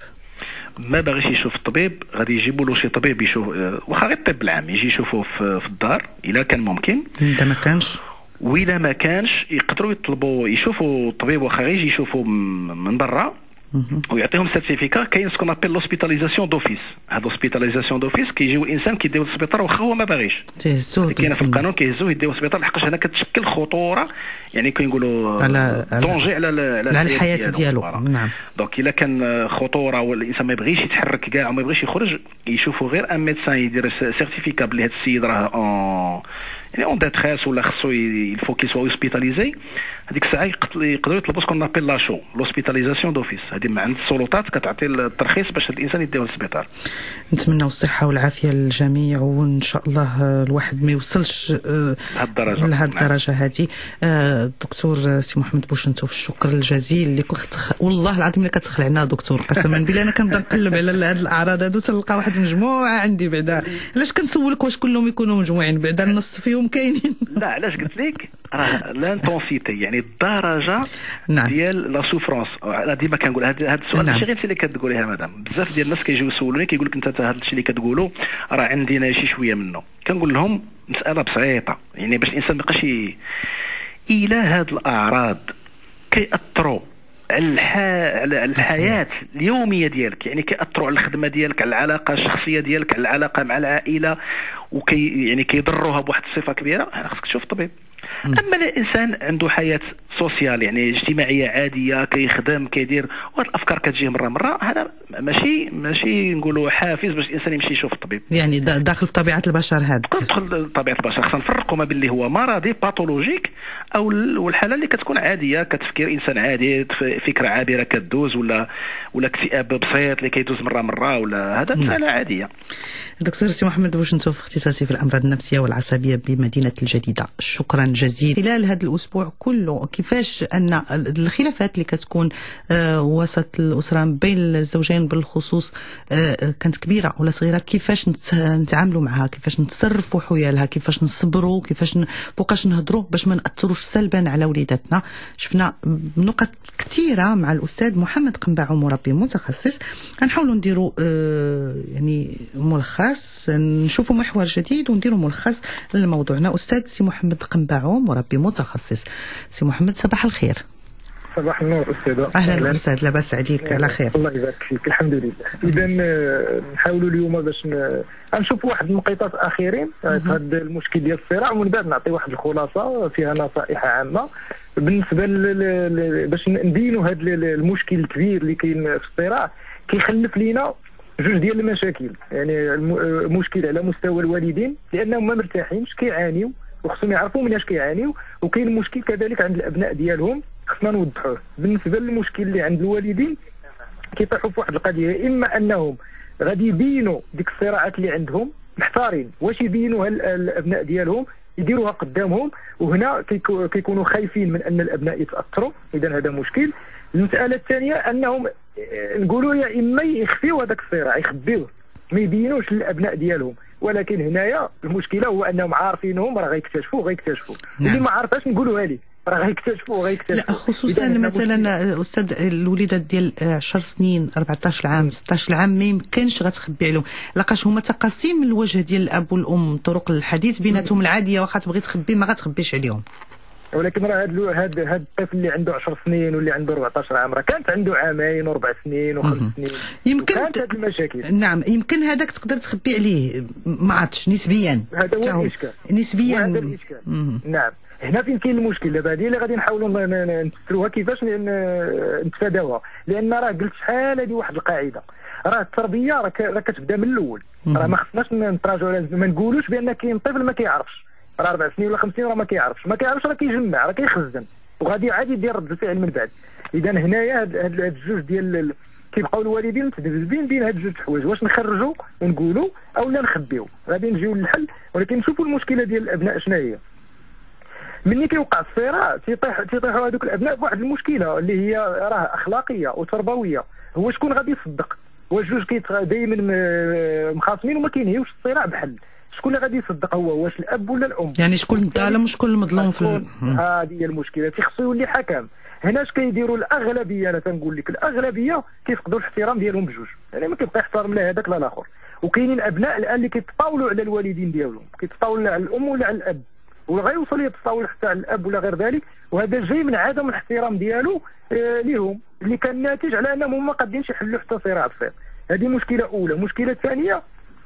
غادي يجيبوا له شي طبيب يشوف، واخا غير الطب العام يجي يشوفوه في الدار الا كان ممكن. اذا ما كانش وإذا ما كانش يقدروا يطلبوا يشوفوا الطبيب، واخا غير يجي يشوفوا من برا ويعطيهم سيرتيفيكا. كاين سكون ابيل لوسبيتاليزاسيون دوفيس، هاد لوسبيتاليزاسيون دوفيس كيجيو الانسان كيديو للسبيطار واخا هو ما باغيش، كاين في القانون كيهزوه يديو للسبيطار، لحقاش هنا كتشكل خطوره، يعني كنقولوا دونجي على الحياه ديالو. نعم. دونك الا كان خطوره والانسان ما يبغيش يتحرك كاع وما يبغيش يخرج، يشوفوا غير ان ميدسان يدير سيرتيفيكا بلي هاد السيد راه يعني اون ديتريس ولا خصو يلفو كي سوا هوسبيتاليزي. هذيك الساعه يقدروا يطلبوا سكون ابيل لاشو لوسبيتاليزاسيون دوفيس، هذه مع عند السلطات كتعطي الترخيص باش الانسان يديوه للسبيطار. نتمنى الصحه والعافيه للجميع، وان شاء الله الواحد ما يوصلش لهذه الدرجه هذه. دكتور سي محمد بوشنتوف، الشكر الجزيل اللي والله العظيم اللي كتخلعنا دكتور، قسما بالله انا كنبدا نقلب على هذه الاعراض هذو تلقى واحد المجموعه عندي، بعدا علاش كنسولك واش كلهم يكونوا مجموعين، بعدا النص فيهم اليوم كاينين. لا علاش قلت لك راه لانتونسيتي يعني الدرجه ديال لا سوفرونس. انا ديما كنقول هذا السؤال ماشي غير انت اللي كتقوليها مدام، بزاف ديال الناس كيجيو يسولوني كيقول لك انت هذا الشيء اللي كتقولوا راه عندنا شي شويه منه. كنقول لهم مساله بسيطه، يعني باش الانسان ما يبقاش الى هاد الاعراض كيأثروا على الحياه اليوميه ديالك، يعني كيأثروا على الخدمه ديالك، على العلاقه الشخصيه ديالك، على العلاقه مع العائله، يعني كيضروها بواحد الصفه كبيره، خاصك تشوف طبيب. اما الانسان عنده حياه سوسيال يعني اجتماعيه عاديه، كيخدم كيدير، وهاد الافكار كتجيه مره هذا ماشي نقولوا حافز باش الانسان يمشي يشوف الطبيب. يعني داخل في طبيعه البشر هذا، دخل طبيعه البشر. خصنا نفرقوا ما بين اللي هو مرضي باثولوجيك او الحاله اللي كتكون عاديه، كتفكير انسان عادي، فكره عابره كدوز، ولا اكتئاب بسيط اللي كيدوز مره ولا هذا حاله عاديه. دكتور سي محمد بوشنتوف، اختصاصي في الامراض النفسيه والعصبيه بمدينه الجديده، شكرا جزيلا. خلال هذا الاسبوع كله كيفاش ان الخلافات اللي كتكون وسط الاسره بين الزوجين بالخصوص كانت كبيره ولا صغيره، كيفاش نتعاملوا معها، كيفاش نتصرفوا حيالها، كيفاش نصبروا، فوقاش نهضروا باش ما ناثروش سلبا على وليداتنا. شفنا نقط كثيره مع الاستاذ محمد قنباعو مربي متخصص. غنحاولوا نديروا يعني ملخص، نشوفوا محور جديد ونديروا ملخص لموضوعنا. استاذ سي محمد قنباعو مربي متخصص. سي محمد صباح الخير. صباح النور أستاذة. أهلا أستاذ، لاباس عليك؟ على خير الله يبارك فيك. الحمد لله. إذا نحاولوا اليوم باش نشوفوا واحد النقيطات أخيرين في هذا المشكل ديال الصراع، ومن بعد نعطي واحد الخلاصة فيها نصائح عامة بالنسبة باش نبينوا هذا المشكل الكبير اللي كاين في الصراع. كيخلف لينا جوج ديال المشاكل، يعني مشكل على مستوى الوالدين لأنهم ما مرتاحينش، كيعانيوا وخصهم يعرفوا مناش كيعانيوا، وكاين مشكل كذلك عند الأبناء ديالهم خصنا نوضحوه. بالنسبه للمشكل اللي عند الوالدين كيطيحوا في واحد القضيه، اما انهم غادي يبينوا ديك الصراعات اللي عندهم محتارين واش يبينوها الابناء ديالهم، يديروها قدامهم، وهنا كيكونوا خايفين من ان الابناء يتاثروا. اذا هذا مشكل. المساله الثانيه انهم نقولوا يا اما يخفيوا هذاك الصراع، يخبيوه ما يبينوش للابناء ديالهم، ولكن هنايا المشكله هو انهم عارفينهم راه غيكتشفوا. اللي ما عارفاش نقولوها ليه راه غيكتشفوا. لا خصوصا مثلا استاذ الوليدات ديال 10 سنين 14 عام 16 عام ما يمكنش غتخبي عليهم، لقاش هما تقاسيم من الوجه ديال الاب والام، طرق الحديث بيناتهم العاديه، واخا تبغي تخبي ما غتخبيش عليهم. ولكن راه هذا الطفل اللي عنده 10 سنين واللي عنده 14 عام راه كانت عنده عامين و4 سنين و5 سنين، يمكن كانت هذه المشاكل. نعم يمكن هذاك تقدر تخبي عليه، ما عرفتش نسبيا. هذا هو الاشكال نسبيا. هذا الاشكال. نعم هنا فين كاين المشكل. دابا هذه اللي غادي نحاولوا نفسروها كيفاش نتفاداوها، لان راه قلت شحال هذه واحد القاعده، راه التربيه راه كتبدا من الاول. راه ما خصناش نتراجعوا، ما نقولوش بان كاين طفل ما كيعرفش، راه 4 سنين ولا 5 سنين راه ما كيعرفش راه كيجمع، راه كيخزن، وغادي عادي يدير رد الفعل من بعد. اذا هنايا هاد الجوج ديال كيبقاو الوالدين متذبذبين بين هاد الجوج الحوايج، واش نخرجوا ونقولوا او لا نخبيو. غادي نجيو للحل، ولكن نشوفوا المشكله ديال الابناء شنو هي. مني كيوقع الصراع تيطيحوا هذوك الابناء بواحد المشكله اللي هي راه اخلاقيه وتربويه. هو شكون غادي يصدق؟ واش جوج دائما مخاصمين وما كينهيوش الصراع بحل، شكون اللي غادي يصدق؟ واش الاب ولا الام؟ يعني شكون الظالم وشكون المظلوم في هذه هي المشكله. تيخصو يولي حكم. هنا اش كيديروا الاغلبيه، انا تنقول لك الاغلبيه كيفقدوا الاحترام ديالهم بجوج، يعني ما كيبقى يحترم لا هذاك لا الاخر. وكاينين ابناء الان اللي كيتطاولوا على الوالدين ديالهم، كيتطاولوا على الام ولا على الاب، وغيوصل يتطاول حتى على الاب ولا غير ذلك، وهذا جاي من عدم الاحترام ديالو ليهم اللي كان ناتج على انهم ما قادرينش يحلوا حتى صراع بسيط. هذه مشكله اولى. المشكله الثانيه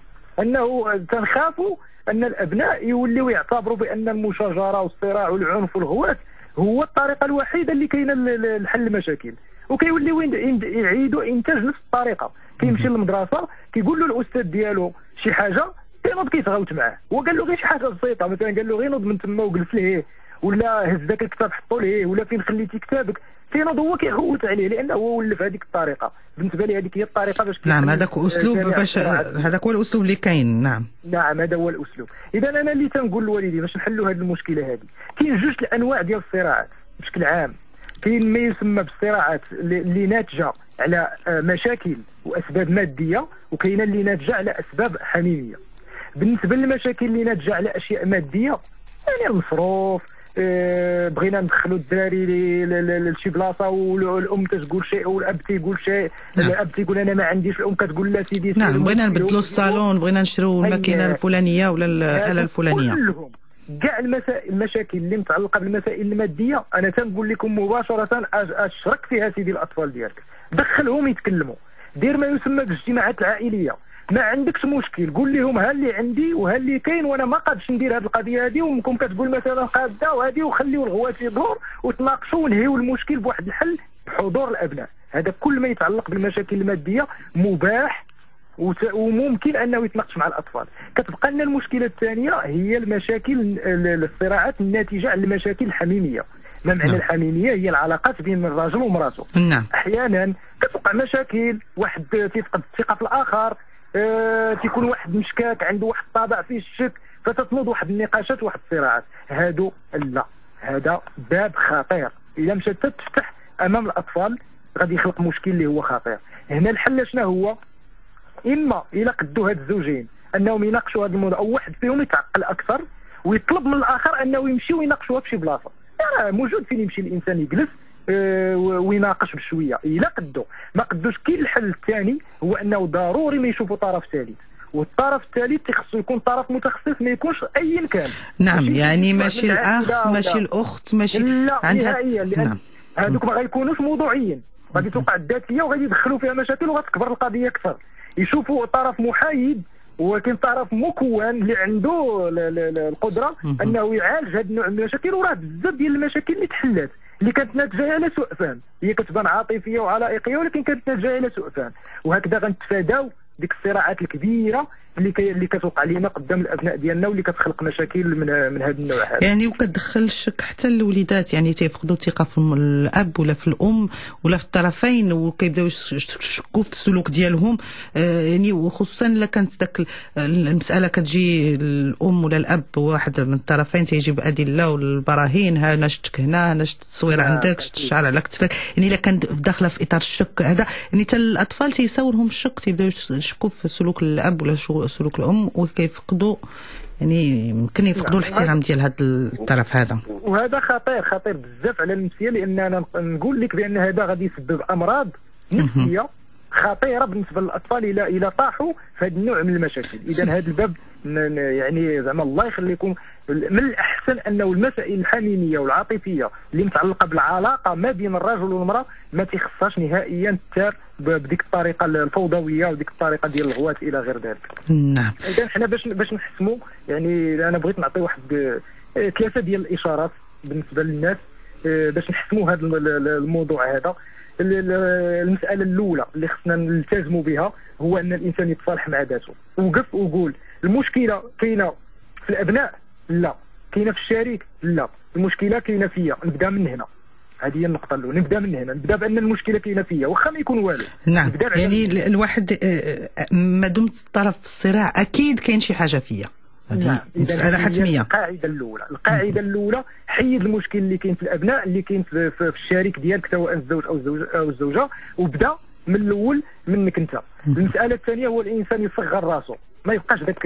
انه تنخافوا ان الابناء يوليوا يعتبروا بان المشاجره والصراع والعنف والغوات هو الطريقه الوحيده اللي كاينه لحل المشاكل، وكيوليوا يعيدوا انتاج نفس الطريقه. كيمشي للمدرسه كيقول له الاستاذ ديالو شي حاجه كينوض كيتغوت معاه، هو قال له غير شي حاجه بسيطه، مثلا قال له غير نوض من تما وجلس ليه، ولا هز ذاك الكتاب حطوا ليه، ولا فين خليتي كتابك، كينوض هو كيغوت عليه لانه هو ولف هذيك الطريقه. بالنسبه لي هذيك هي الطريقه باش نعم هذاك اسلوب باش هذاك هو الاسلوب اللي كاين. نعم هذا هو الاسلوب. اذا انا اللي تنقول للوالدين باش نحلوا هذه المشكله هذه، كاين جوج الانواع ديال الصراعات بشكل عام. كاين ما يسمى بالصراعات اللي ناتجه على مشاكل واسباب ماديه، وكاين اللي ناتجه على اسباب حميميه. بالنسبه للمشاكل اللي ناتجه على اشياء ماديه يعني المصروف، بغينا ندخلوا الدراري لشي بلاصه والام تقول شيء والاب تيقول شيء. الاب تيقول انا ما عنديش، الام كتقول لا سيدي. نعم، بغينا نبدلوا الصالون، بغينا نشريو الماكينه الفلانيه ولا الاله الفلانيه. كلهم كاع المشاكل اللي متعلقه بالمسائل الماديه انا تنقول لكم مباشره اشرك فيها سيدي الاطفال ديالك، دخلهم يتكلموا، دير ما يسمى بالاجتماعات العائليه. ما عندكش مشكل، قول لهم ها اللي عندي وها اللي كاين وانا ما قادش ندير هذه القضيه هذه، وممكن كتقول مثلا قاده وهذه، وخليوا الغوات يظهر وتناقشوا ونهيوا المشكل بواحد الحل بحضور الابناء. هذا كل ما يتعلق بالمشاكل الماديه مباح وممكن انه يتناقش مع الاطفال. كتبقى لنا المشكله الثانيه هي المشاكل الصراعات الناتجه عن المشاكل الحميميه. ما معنى الحميميه؟ هي العلاقات بين الرجل ومراته. نعم. احيانا كتوقع مشاكل، واحد تيفقد الثقه في الاخر، تيكون واحد مشكاك، عنده واحد الطابع فيه الشك، فتتنوض واحد النقاشات وواحد الصراعات. هادو لا، هذا باب خطير، الا مشات تفتح امام الاطفال غادي يخلق مشكل اللي هو خطير. هنا الحل شنو هو؟ اما الى قدوا هاد الزوجين انهم يناقشوا هذا الموضوع، او واحد فيهم يتعقل اكثر ويطلب من الاخر انه يمشي ويناقشوها في شي بلاصه. راه موجود فين يمشي الانسان يجلس ويناقش بشويه. الا قدوا ما قدوش، كاين الحل الثاني هو انه ضروري ما يشوفوا طرف ثالث، والطرف الثالث خصو يكون طرف متخصص، ما يكونش ايا كان. نعم، يعني ماشي الاخ ماشي الاخت ماشي نهائيا، لان هذوك ما غيكونوش موضوعيين، غادي توقع الذاتيه وغادي يدخلوا فيها مشاكل وغتكبر القضيه اكثر. يشوفوا طرف محايد ولكن طرف مكون اللي عنده القدره انه يعالج هذا النوع من المشاكل. وراه بزاف ديال المشاكل اللي تحلات اللي كانت ناتجه على سوء فهم، هي كتبان عاطفيه وعلائقيه ولكن كانت ناتجه على سوء فهم، وهكذا غنتفاداو ديك الصراعات الكبيره اللي كتوقع لينا قدام الابناء ديالنا واللي كتخلق مشاكل من هذا النوع هذا. يعني وكتدخل الشك حتى الوليدات، يعني تيفقدوا الثقه في الاب ولا في الام ولا في الطرفين، وكيبداو يشكوا في السلوك ديالهم. يعني وخصوصا الا كانت داك المساله كتجي الام ولا الاب واحد من الطرفين تيجيب ادله والبراهين، ها انا شفتك هنا، انا شفت التصوير عندك، شفت الشعر على كتفك. يعني الا كان داخله في اطار الشك هذا، يعني حتى الاطفال تيساورهم الشك، تيبداو يشكوا في سلوك الاب ولا سلوك الام، وكيفقدوا يعني يمكن يفقدوا الاحترام ديال هذا الطرف هذا. وهذا خطير بزاف على النفسيه، لان انا نقول لك بان هذا غادي يسبب امراض نفسيه خطيره بالنسبه للاطفال الى طاحوا في هذا النوع من المشاكل. اذا هذا الباب يعني زعما الله يخليكم، من الاحسن انه المسائل الحميميه والعاطفيه اللي متعلقه بالعلاقه ما بين الرجل والمراه ما تيخصهاش نهائيا تار بديك الطريقه الفوضويه وديك الطريقه ديال الغوات الى غير ذلك. نعم. اذا حنا باش نحسموا، يعني انا بغيت نعطي واحد 3 ديال الاشارات بالنسبه للناس باش نحسموا هذا الموضوع هذا. المساله الاولى اللي خصنا نلتزموا بها هو ان الانسان يتصالح مع ذاته، وقف وقول المشكله كاينه في الابناء؟ لا. كاينه في الشريك؟ لا. المشكله كاينه فيا، نبدا من هنا. هذه هي النقطه الاولى، نبدا من هنا، نبدا بان المشكله كاينه فيا واخا ما يكون والو. نعم، يعني الواحد ما دمت الطرف في الصراع اكيد كاين شي حاجه فيا. هذه مساله حتميه. القاعده الاولى حيد المشكل اللي كاين في الابناء، اللي كاين في الشريك ديالك سواء الزوج او الزوجه، وبدا من الاول منك انت. المساله الثانيه هو الانسان يصغر راسه، ما يبقاش ذاك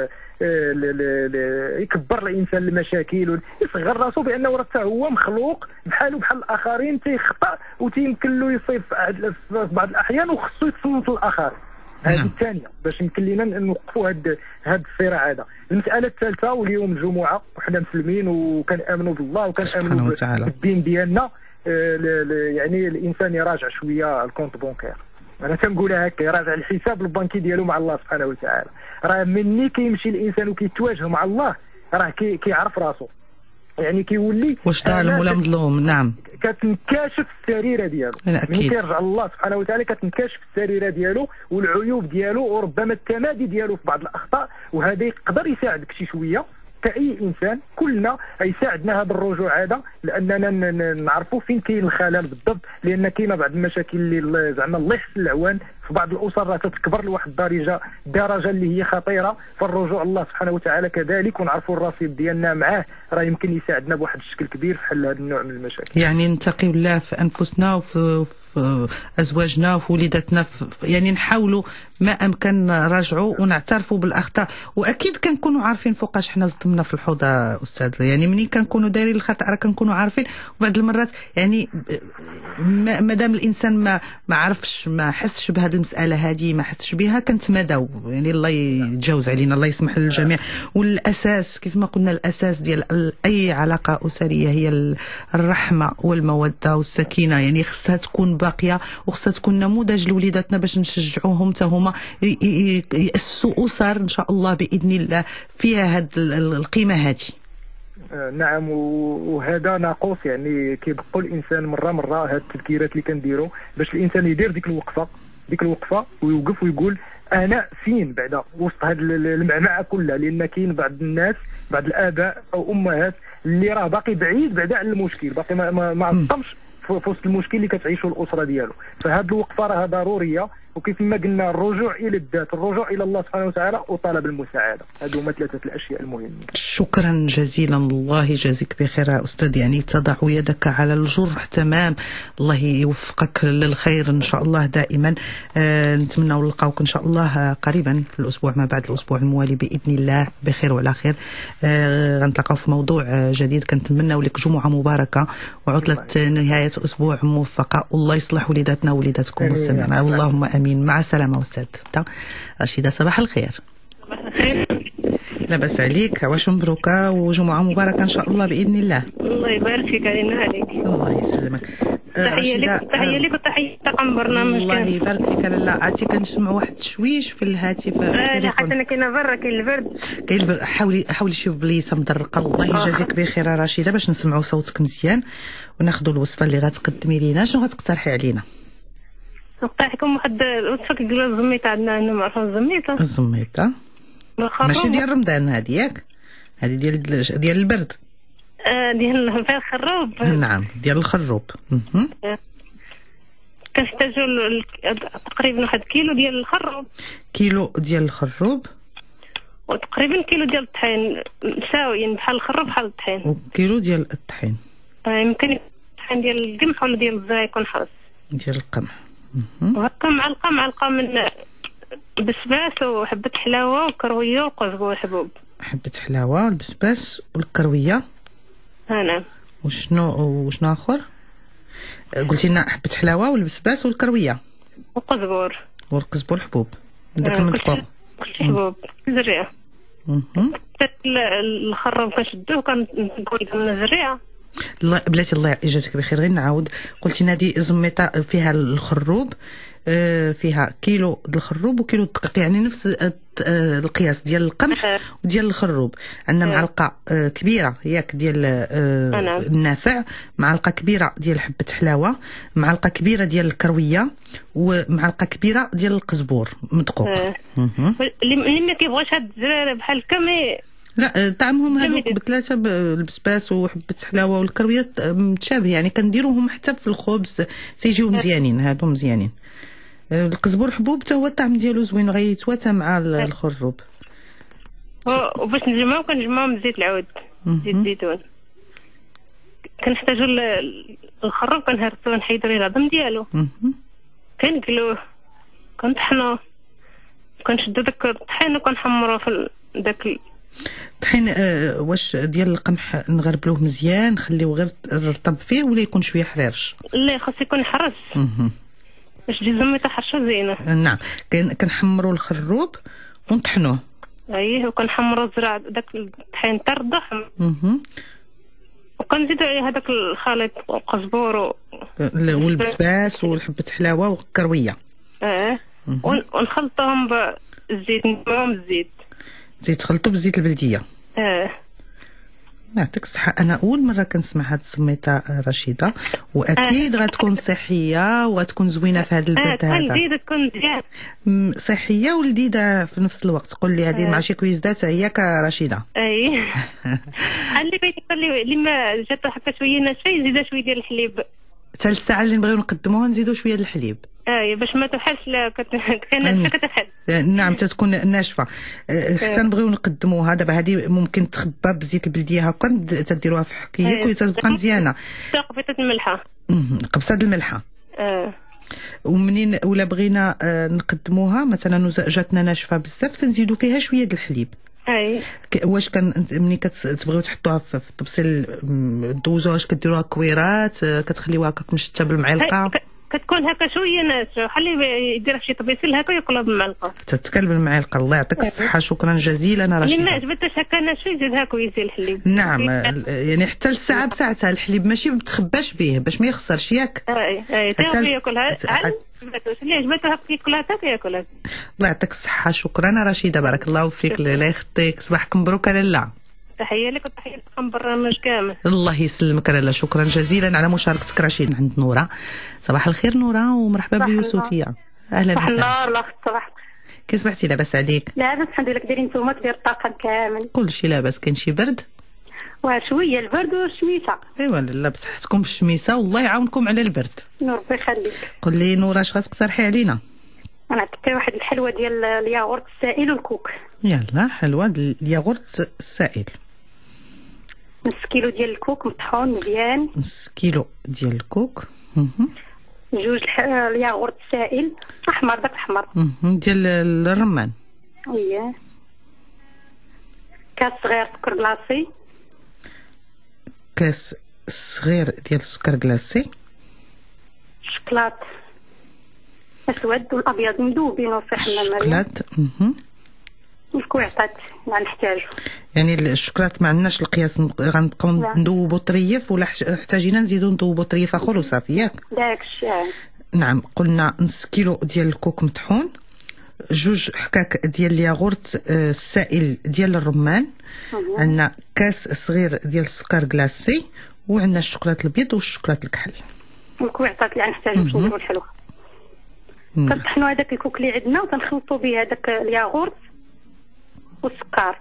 يكبر الانسان المشاكل، يصغر راسه بانه راه هو مخلوق بحاله بحال الاخرين، تيخطا وتيمكن له يصيب في بعض الاحيان وخصو يتصنت الاخر. هذه الثانيه باش يمكن لنا نوقفوا هذا الصراع هذا. المساله الثالثه، واليوم الجمعه وحنا مسلمين وكنامنوا بالله وكنامنوا بالدين ديالنا، يعني الانسان يراجع شويه الكونت بونكير. انا تنقولها هكا، يراجع الحساب البنكي ديالو مع الله سبحانه وتعالى. راه مني كيمشي الانسان وكيتواجه مع الله راه كيعرف راسو، يعني كيولي واش ظالم ولا مظلوم. نعم، كتنكشف السريره ديالو. ملي كيرجع الله سبحانه وتعالى كتنكشف السريره ديالو والعيوب ديالو وربما التمادي ديالو في بعض الاخطاء، وهذا يقدر يساعدك شي شويه كأي إنسان. كلنا يساعدنا هذا الرجوع هذا، لأننا نعرفوا فين كاين الخلل بالضبط، لأن كاينه بعض المشاكل اللي زعما الله يحسن العوان في بعض الاسر راه تتكبر لواحد الدرجه اللي هي خطيره. فالرجوع الله سبحانه وتعالى كذلك، ونعرفوا الرصيد ديالنا معاه راه يمكن يساعدنا بواحد الشكل كبير في حل هذا النوع من المشاكل. يعني نتقي الله في انفسنا وفي ازواجنا وفي وليداتنا، يعني نحاولوا ما امكن نراجعوا ونعترفوا بالاخطاء، واكيد كنكونوا عارفين فوقاش حنا صدمنا في الحوض استاذ. يعني منين كنكونوا دايرين الخطا راه كنكونوا عارفين، وبعض المرات يعني مادام الانسان ما عرفش ما حسش بهذه المساله هذه، ما حسش بها كنتماداو. يعني الله يتجاوز علينا، الله يسمح للجميع. والاساس كيف ما قلنا، الاساس ديال اي علاقه اسريه هي الرحمه والموده والسكينه. يعني خصها تكون باقيه، وخصها تكون نموذج لوليداتنا باش نشجعوهم حتى هما يأسسوا اسر ان شاء الله باذن الله فيها هذه القيمه هذه. نعم، وهذا ناقص. يعني كيبقوا الانسان مره هاد التذكيرات اللي كنديروا باش الانسان يدير ديك الوقفه ويوقف ويقول انا فين بعدا وسط هاد المعمعه كلها. لان كاين بعض الناس، بعض الاباء او امهات اللي راه باقي بعيد بعدا عن المشكل، باقي ما عطمش في وسط المشكل اللي كتعيشه الاسره ديالو. فهاد الوقفه راه ضروريه، وكيف ما قلنا الرجوع الى الذات، الرجوع الى الله سبحانه وتعالى، وطلب المساعده. هادو هما ثلاثه الاشياء المهمه. شكرا جزيلا، الله يجازيك بخير استاذ. يعني تضع يدك على الجرح تمام. الله يوفقك للخير ان شاء الله دائما. نتمنى نلقاوك ان شاء الله قريبا في الاسبوع ما بعد الاسبوع الموالي باذن الله بخير وعلى خير. غنتلاقاو في موضوع جديد. كنتمناو لك جمعه مباركه وعطله نهايه اسبوع موفقه، والله يصلح وليداتنا ووليداتكم مستمعين. اللهم امين. مع السلامه استاذ رشيده. صباح الخير. صباح الخير. لاباس عليك؟ عواش مبروكه وجمعه مباركه ان شاء الله باذن الله. الله يبارك فيك، علينا عليك. الله يسلمك. تحيه لك وتحيه طاقم برنامج. الله يبارك فيك. لا عرفتي كنسمع واحد التشويش في الهاتف في التليفون. حتى انا كاينه برا، كاين البرد. حاولي شي بليصه مدرقه. الله يجازيك بخير رشيده باش نسمعوا صوتك مزيان وناخذوا الوصفه اللي غتقدمي لينا. شنو غتقترحي علينا؟ نقترح لكم واحد الوصفه كيقولوا الزميطه. عندنا هنا معروفه الزميطه ماشي ديال رمضان هذه ياك؟ هذه ديال البرد. ديال الخروب. نعم ديال الخروب. كنحتاجوا تقريبا 1 كيلو ديال الخروب. كيلو ديال الخروب وتقريبا كيلو ديال الطحين مساويين بحال الخروب بحال الطحين. وكيلو ديال الطحين. يمكن الطحين ديال القمح ولا ديال الزاي يكون حرص. ديال القمح. وهكا معلقه من بسباس وحبه حلاوه وكرويه وقزبور حبوب. حبه حلاوه والبسباس والكرويه. نعم. وشنو اخر؟ قلتي لنا حبه حلاوه والبسباس والكرويه والقزبور حبوب. داك المدقوق كلشي حبوب زريعه. الخروب كنشدوه كنقول من الزريعه. الله بلاتي الله يجازيك بخير. غير نعاود، قلتي نادي زميطه فيها الخروب، فيها كيلو د الخروب وكيلو الدقيق، يعني نفس القياس ديال القمح وديال الخروب. عندنا معلقه كبيره ياك ديال النافع، معلقه كبيره ديال حبه حلاوه، معلقه كبيره ديال الكرويه، ومعلقه كبيره ديال القزبور مدقوق. اللي ما كيبغاش هاد الزراره بحال كامي لا طعمهم هذوك بثلاثه بالبسباس وحبه حلاوه والكرويه متشابه، يعني كنديروهم حتى في الخبز تيجيو مزيانين. هادو مزيانين. القزبور حبوب حتى هو الطعم ديالو زوين غيتواتى مع الخروب. وباش نجمعو كنجمعو بزيت العود، زيت الزيتون. كنحتاجو الخروب كنهرسوه نحيدو ليه العظم ديالو، كنقلوه كنطحنوه، كنشدو داك الطحين وكنحمروه في داك الطحين. واش ديال القمح نغربلوه مزيان نخليوه غير رطب فيه ولا يكون شويه حريرش؟ لا خاص يكون حرش باش تجي الزميطه حرشه زينه. نعم. كنحمروا الخروب ونطحنوه. اييه وكنحمروا الزرع داك الطحين ترضح. وكنزيدوا عليه هذاك الخليط القزبور والبسباس والحبه حلاوه والكرويه. ونخلطوهم بالزيت، نجمعوهم بالزيت. تخلطوا بالزيت البلديه. يعطيك الصحة. أنا أول مرة كنسمع هاد السميطة رشيدة، وأكيد غتكون صحية وغتكون زوينة في هاد البرد هذا. لذيذة، تكون مزيان. صحية ولذيذة في نفس الوقت. قول لي هذه مع شي كويزدات هي رشيدة. أي اللي بغيت يقول لي اللي ما جات هكا شوية ناشفة يزيدها شوية ديال الحليب. حتى الساعة اللي نبغيو نقدموها نزيدو شوية ديال الحليب. باش ما تحلش كان كتحل. نعم تتكون ناشفه. حتى نبغيو نقدموها دابا، هذه ممكن تخبى بزيت البلديه هكا تديروها في حكيك وتتبقى مزيانه. قبصه الملحه. قبصه الملحه. ومنين ولا بغينا نقدموها مثلا جاتنا ناشفه بزاف تنزيدوا فيها شويه د الحليب. واش كان ملي كتبغيو تحطوها في الطبسيل دوزوها، واش كديروها كويرات كتخليوها هكاك مشتة بالمعلقه؟ كتكون هكا شويه ناشفه، خليه يدير في شي طبيسيل هكا ياكلها بالمعلقه. تتكل بالمعلقه. الله يعطيك الصحه، شكرا جزيلا رشيده. اللي ما عجبتش هكا ناشفه يزيدها كويس الحليب. نعم يعني حتى الساعه بساعتها الحليب ماشي متخباش به باش ما يخسرش ياك. حتى ياكلها اللي عجبته هكا ياكلها حتى ياكلها. الله يعطيك الصحه، شكرا رشيده، بارك الله فيك. الله يخطيك، صباحك مبروك لاله. تحيه لك وتحيه لكم برنامج كامل. الله يسلمك لاله، شكرا جزيلا على مشاركتك رشيد. عند نوره. صباح الخير نوره، ومرحبا بيوسفيه. اهلا وسهلا. صباح النور. صباح كي صبحتي؟ لاباس عليك؟ لاباس الحمد لله. كديرين نتوما؟ كدير الطاقم كامل؟ كلشي لاباس. كاين شي برد؟ وشويه البرد والشميسه. ايوا لاله بصحتكم بالشميسه، والله يعاونكم على البرد. ربي يخليك. قول لي نوره اش غتقترحي علينا؟ انا عطيك واحد الحلوه ديال الياغورت السائل والكوك. يلا حلوه الياغورت السائل. نص كيلو ديال الكوك مطحون مزيان. نص كيلو ديال الكوك. جوج الياغورت السائل احمر، داك الاحمر ديال الرمان. اييه. كاس صغير سكر كلاصي. كاس صغير ديال السكر كلاصي. شوكولات اسود والابيض مذوبين في حمام شوكولات. الكويعطات ما نحتاجو. يعني الشوكولات ما عندناش القياس، غنبقاو نذوبوا طريف ولا احتاجينا نزيدو نذوبوا طريف اخر وصافي ياك؟ داكشي. نعم. قلنا نص كيلو ديال الكوك مطحون، جوج حكاك ديال الياغورت السائل ديال الرمان، عندنا كاس صغير ديال السكر كلاصي، وعندنا الشوكولات الابيض والشوكولات الكحل. الكويعطات اللي نحتاجو باش نديرو الحلوه. كنطحنوا هذاك الكوك اللي عندنا وتنخلطوا به هذاك الياغورت والسكر.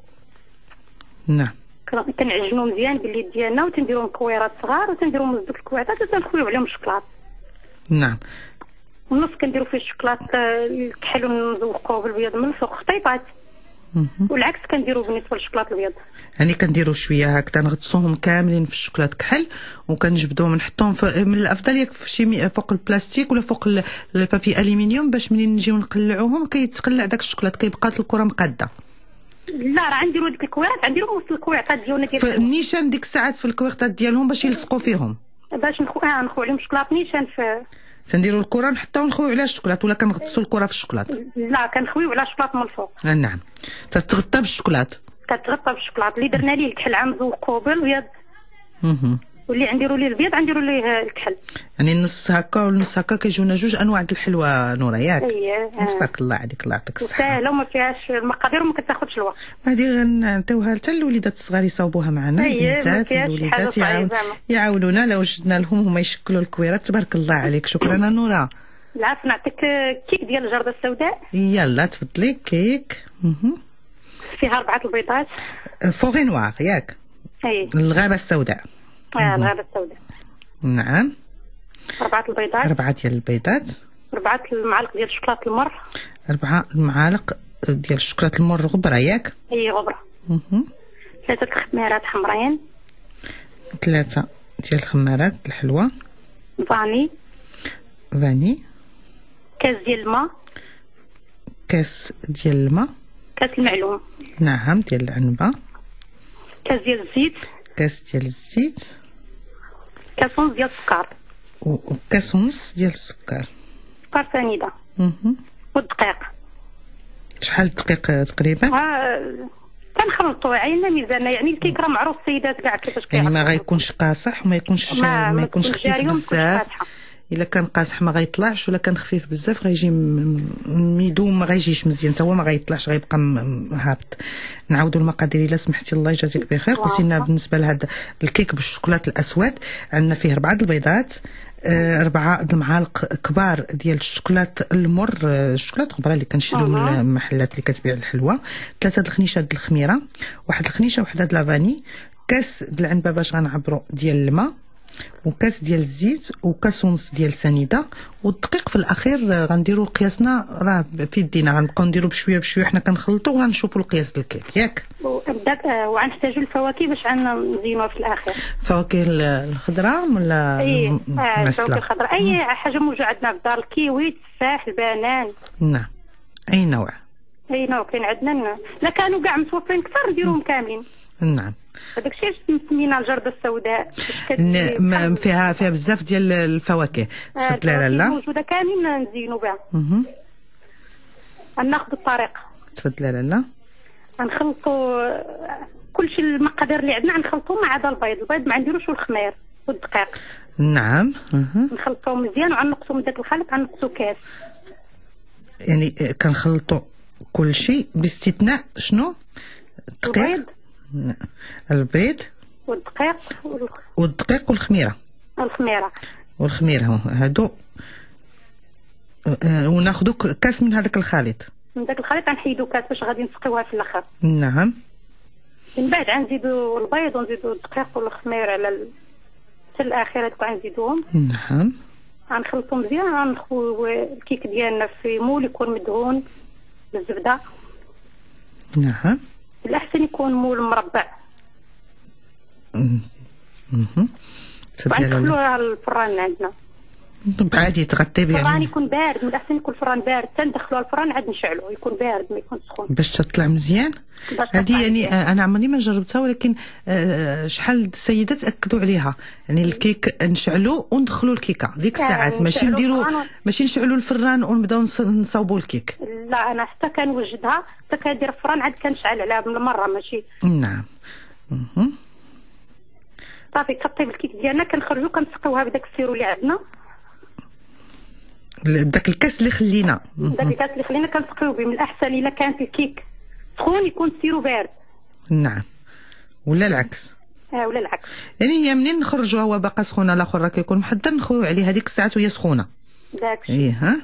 نعم. كنعجنوا مزيان باليد ديالنا وتنديروا مكويرات صغار وتنديروا من دوك الكويعطات وتنخويو عليهم الشوكولات. نعم. النص كنديروا فيه الشوكولات الكحل ونزوقوه بالبيض من الفوق خطيطات، والعكس كنديروا بالنسبه للشوكولات البيض. يعني كنديروا شويه هكذا نغطسوهم كاملين في الشوكولات كحل وكنجبدوهم نحطوهم من الافضل ياك في شي فوق البلاستيك ولا فوق البابي الومنيوم باش منين نجيو نقلعوهم كيتقلع داك الشوكولات كيبقى الكره مقاده. لا راه غنديروا ديك الكويرات، غنديروا وسط الكويرات ديالنا في النيشان ديك الساعات في الكويرات ديالهم باش يلصقوا فيهم، باش نخو عليهم الشوكولات نيشان. في تنديروا الكره نحطوها ونخويو عليها الشوكولات ولا كنغطسوا الكره في الشوكولات؟ لا كنخويو على الشوكولات من الفوق. نعم. تتغطى بالشوكولات. كتغطى بالشوكولات اللي درنا ليه الكحل عم نزوقوه بالابيض. واللي غنديروا ليه البيض غنديروا ليه الكحل. يعني النص هكا والنص هكا كيجونا جوج انواع د الحلوى نورا ياك؟ اييه. تبارك الله عليك، الله يعطيك الصحه. سهله وما فيهاش المقادير وما كتاخذش الوقت. هذه غنعطيوها حتى الوليدات الصغار يصاوبوها معنا. البنات الوليدات يعاونونا لو وجدنا لهم هما يشكلوا الكويرات. تبارك الله عليك، شكرا نورا. العفو. نعطيك كيك ديال الجرده السوداء. يلا تفضلي. كيك فيها 4 البيضات. فوغي نوار ياك؟ اي الغابه السوداء. الغابه السوداء. نعم. 4 البيضات. 4 ديال البيضات. 4 المعالق ديال الشوكولات المر. 4 المعالق ديال الشوكولات المر غبره ياك؟ اي غبره. 3 الخميرات حمرين. 3 ديال الخمارات الحلوه. فاني. كاس ديال الماء. كاس ديال الماء. كاس المعلوم. نعم. ديال العنبه. كاس ديال الزيت. كاس ديال الزيت. كاس ونص ديال السكر. وكاس ونص ديال السكر. سكر سنيده. والدقيق. شحال الدقيق تقريبا؟ كنخلطوا عينا ميزاننا، يعني الكيك راه معروف السيدات كاع كيفاش يعني ما غيكونش قاصح وما يكونش خفيف بزاف. الا كان قاصح ما غيطلعش، ولا كان خفيف بزاف غيجي ميدوم ما غيجيش مزيان حتى هو ما غيطلعش، غيبقى هابط. نعاودوا المقادير الا سمحتي. الله يجازيك بخير. قلتي لنا بالنسبه لهذا الكيك بالشوكولات الاسود عندنا فيه 4 البيضات، 4 المعالق كبار ديال الشوكولات المر، الشوكولات غبره اللي كنشريو من المحلات اللي كتبيع الحلوى، 3 الخنيشات د الخميره، 1 الخنيشه وحده د لافاني، كاس د العنبه باش غنعبروا ديال الماء، وكاس ديال الزيت وكاس ونص ديال سنيده، والدقيق في الاخير غنديروا قياسنا راه في يدينا، غنبقاو نديروا بشويه بشويه حنا كنخلطوا وغنشوفوا القياس ديال الكيك ياك. وغنحتاجوا الفواكه باش نزينوها في الاخر. فواكه الخضراء ولا الفواكه الخضراء اي حاجه موجوده عندنا في الدار، الكيوي، التفاح، البنان. نعم اي نوع كاين عندنا، لا كانوا كاع متوفرين كثر نديروهم كاملين. نعم هذاك الشيء سمينا الجرده السوداء، فيها بزاف ديال الفواكه. تفضلي لاله موجوده كاملين نزينوا بها. ناخذ الطريقه. تفضلي لاله. غنخلطوا كلشي المقادير اللي عندنا، غنخلطوا مع هذا البيض ما نديروش الخمير والدقيق. نعم نخلطوهم مزيان وغنقصوا من داك الخليط، غنقصوا كاس. يعني كنخلطوا كلشي باستثناء شنو؟ الدقيق، البيض والدقيق والخميره. والخميره هادو وناخذوا كاس من هذاك الخليط. من داك الخليط غنحيدوا كاس باش غادي نسقيوها في الاخر. نعم. من بعد غنزيدوا البيض ونزيدوا الدقيق والخميره على حتى الاخير، هذوك غنزيدوهم. نعم. غنخلطوا مزيان، غنخويو الكيك ديالنا في مول يكون مدهون بالزبده. نعم. الأحسن يكون مول مربع. وندخلوها الفران عندنا. عادي تغطي به. الفران يكون بارد، من الأحسن يكون الفران بارد، تندخلوها الفران عاد نشعلوه يكون بارد ما يكون سخون. باش تطلع مزيان. هذه يعني أنا عمري ما جربتها، ولكن شحال السيدات أكدوا عليها، يعني الكيك نشعلو وندخلوا الكيكة ديك الساعات، ماشي نشعلوا الفران ونبداو نصاوبوا الكيك. لا أنا حتى كنوجدها حتى كندير الفران عاد كنشعل عليها بالمرة ماشي. نعم. صافي كطيب الكيك ديالنا كنخرجوا كنسقيوها بداك السيرو اللي عندنا. داك الكاس اللي خلينا. داك الكاس اللي خلينا كنسقيو به. من الأحسن إلا كان في الكيك سخون يكون السيرو بارد. نعم. ولا العكس. ولا العكس. يعني هي منين نخرجوها هو باقا سخونه، الاخر راه كيكون محضر نخويو عليه هذيك الساعات وهي سخونه. داكشي. ها.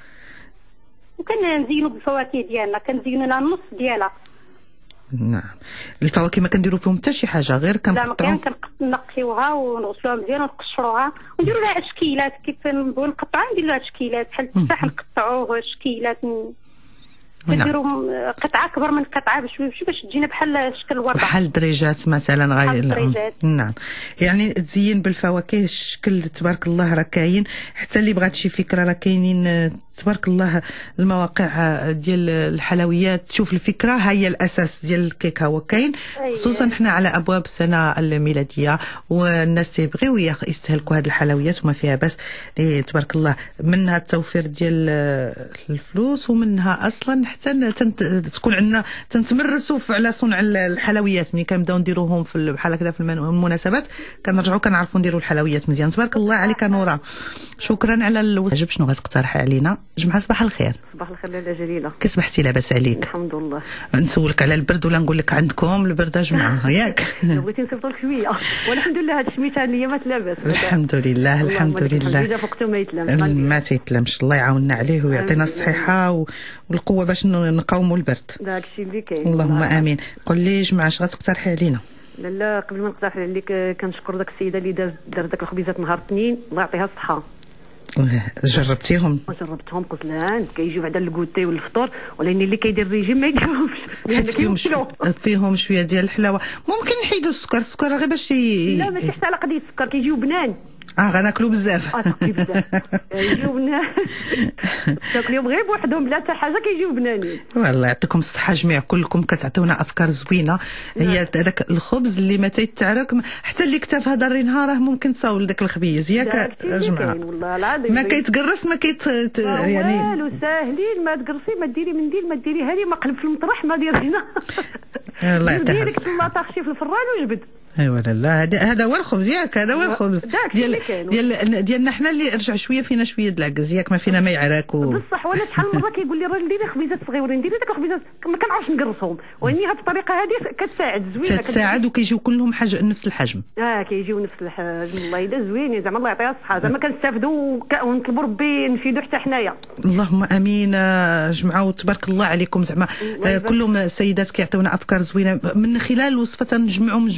وكنزينوا بالفواكه ديالنا، كنزينوا لها النص ديالها. نعم. الفواكه ما كنديروا فيهم حتى شي حاجه غير كنقطعوها. لا كنقيوها ونغسلوها مزيان ونقشروها ونديروا لها اشكيلات كيف نبغيو نقطعوها، نديروا لها اشكيلات بحال التفاح نقطعوه اشكيلات، نديروا قطعه اكبر من قطعه بشوي باش تجينا بحال شكل الورده، بحال دريجات مثلا. دريجات. نعم. يعني تزين بالفواكه الشكل تبارك الله راه كاين، حتى اللي بغات شي فكره راه كاينين تبارك الله المواقع ديال الحلويات، تشوف الفكره هي الاساس ديال الكيك هو كاين. خصوصا حنا على ابواب السنه الميلاديه والناس تيبغيو يستهلكوا هذه الحلويات وما فيها بس. تبارك الله منها التوفير ديال الفلوس، ومنها اصلا حتى تكون عندنا تنتمرسوا على صنع الحلويات. ملي كنبداو نديروهم في بحال هكذا في المناسبات كنرجعوا كنعرفوا نديروا الحلويات مزيان. تبارك الله عليك نورا، شكرا على الوجب. شنو غتقترح علينا؟ جمعة صباح الخير. صباح الخير لاله جليله، كي صبحتي لاباس عليك؟ الحمد لله. نسولك على البرد ولا نقول لك عندكم البرد جمعة ياك؟ بغيتي نصيفطوا شويه والحمد لله هاد الشميته اليامات لاباس. الحمد لله الحمد لله. اذا فقتو ما يتلامش، ما تيتلامش. الله يعاوننا عليه ويعطينا الصحه والقوه باش نقاوموا البرد. داكشي اللي كاين. اللهم امين. قول لي جمعة اش غتقترحي علينا؟ لا قبل ما نقترح عليك كنشكر داك السيده اللي دار داك الخبيزات نهار الاثنين، الله يعطيها الصحه. جربتيهم؟ جربتهم قزلان، كيجيو بعدا الكوتي والفطور، ولكن اللي كيدير الريجيم ما يديرهمش فيهم شويه ديال الحلاوه. ممكن نحيدوا السكر غير باش لا ماشي حتى على قضيه السكر، كيجيو بنان. غناكلوا بزاف. كيجيو بنان تاكليهم غير بوحدهم بلا حتى حاجه، كيجيو بنانين. والله يعطيكم الصحه جميع كلكم، كتعطيونا افكار زوينه. هي هذاك الخبز اللي ما تيتعرك حتى اللي كتاف هذا الرينها راه ممكن تصاول داك الخبيز ياك جماعه. والله العظيم ما كيتقرص ما كيت يعني والو ساهلين. ما تقرصي ما ديري منديل ما ديري هذه ما قلب في المطرح ما دير هنا. الله يعطيها ديري لك السلطه خشي في الفران وجبد. ايوا لا هذا هو الخبز ياك، هذا هو الخبز ديالنا حنا اللي رجع شويه فينا شويه د العكز ياك، ما فينا ما يعراك بصح. وانا شحال من مره كيقول لي راه نديري خبيزات صغيورين، نديري داك الخبيزات ما كنعرفش نقرصهم، ولكن هذه الطريقه هذه كتساعد زوينه، كتساعد وكيجيو كلهم نفس الحجم. كيجيو نفس الحجم. الله الا زوينين زعما، الله يعطيها الصحه. زعما كنستافدوا ونطلبوا ربي نفيدوا حتى حنايا. اللهم امين. جمعه وتبارك الله عليكم زعما كلهم السيدات كيعطيونا افكار زوينه من خلال الوصفه، نجمعوا مجموعه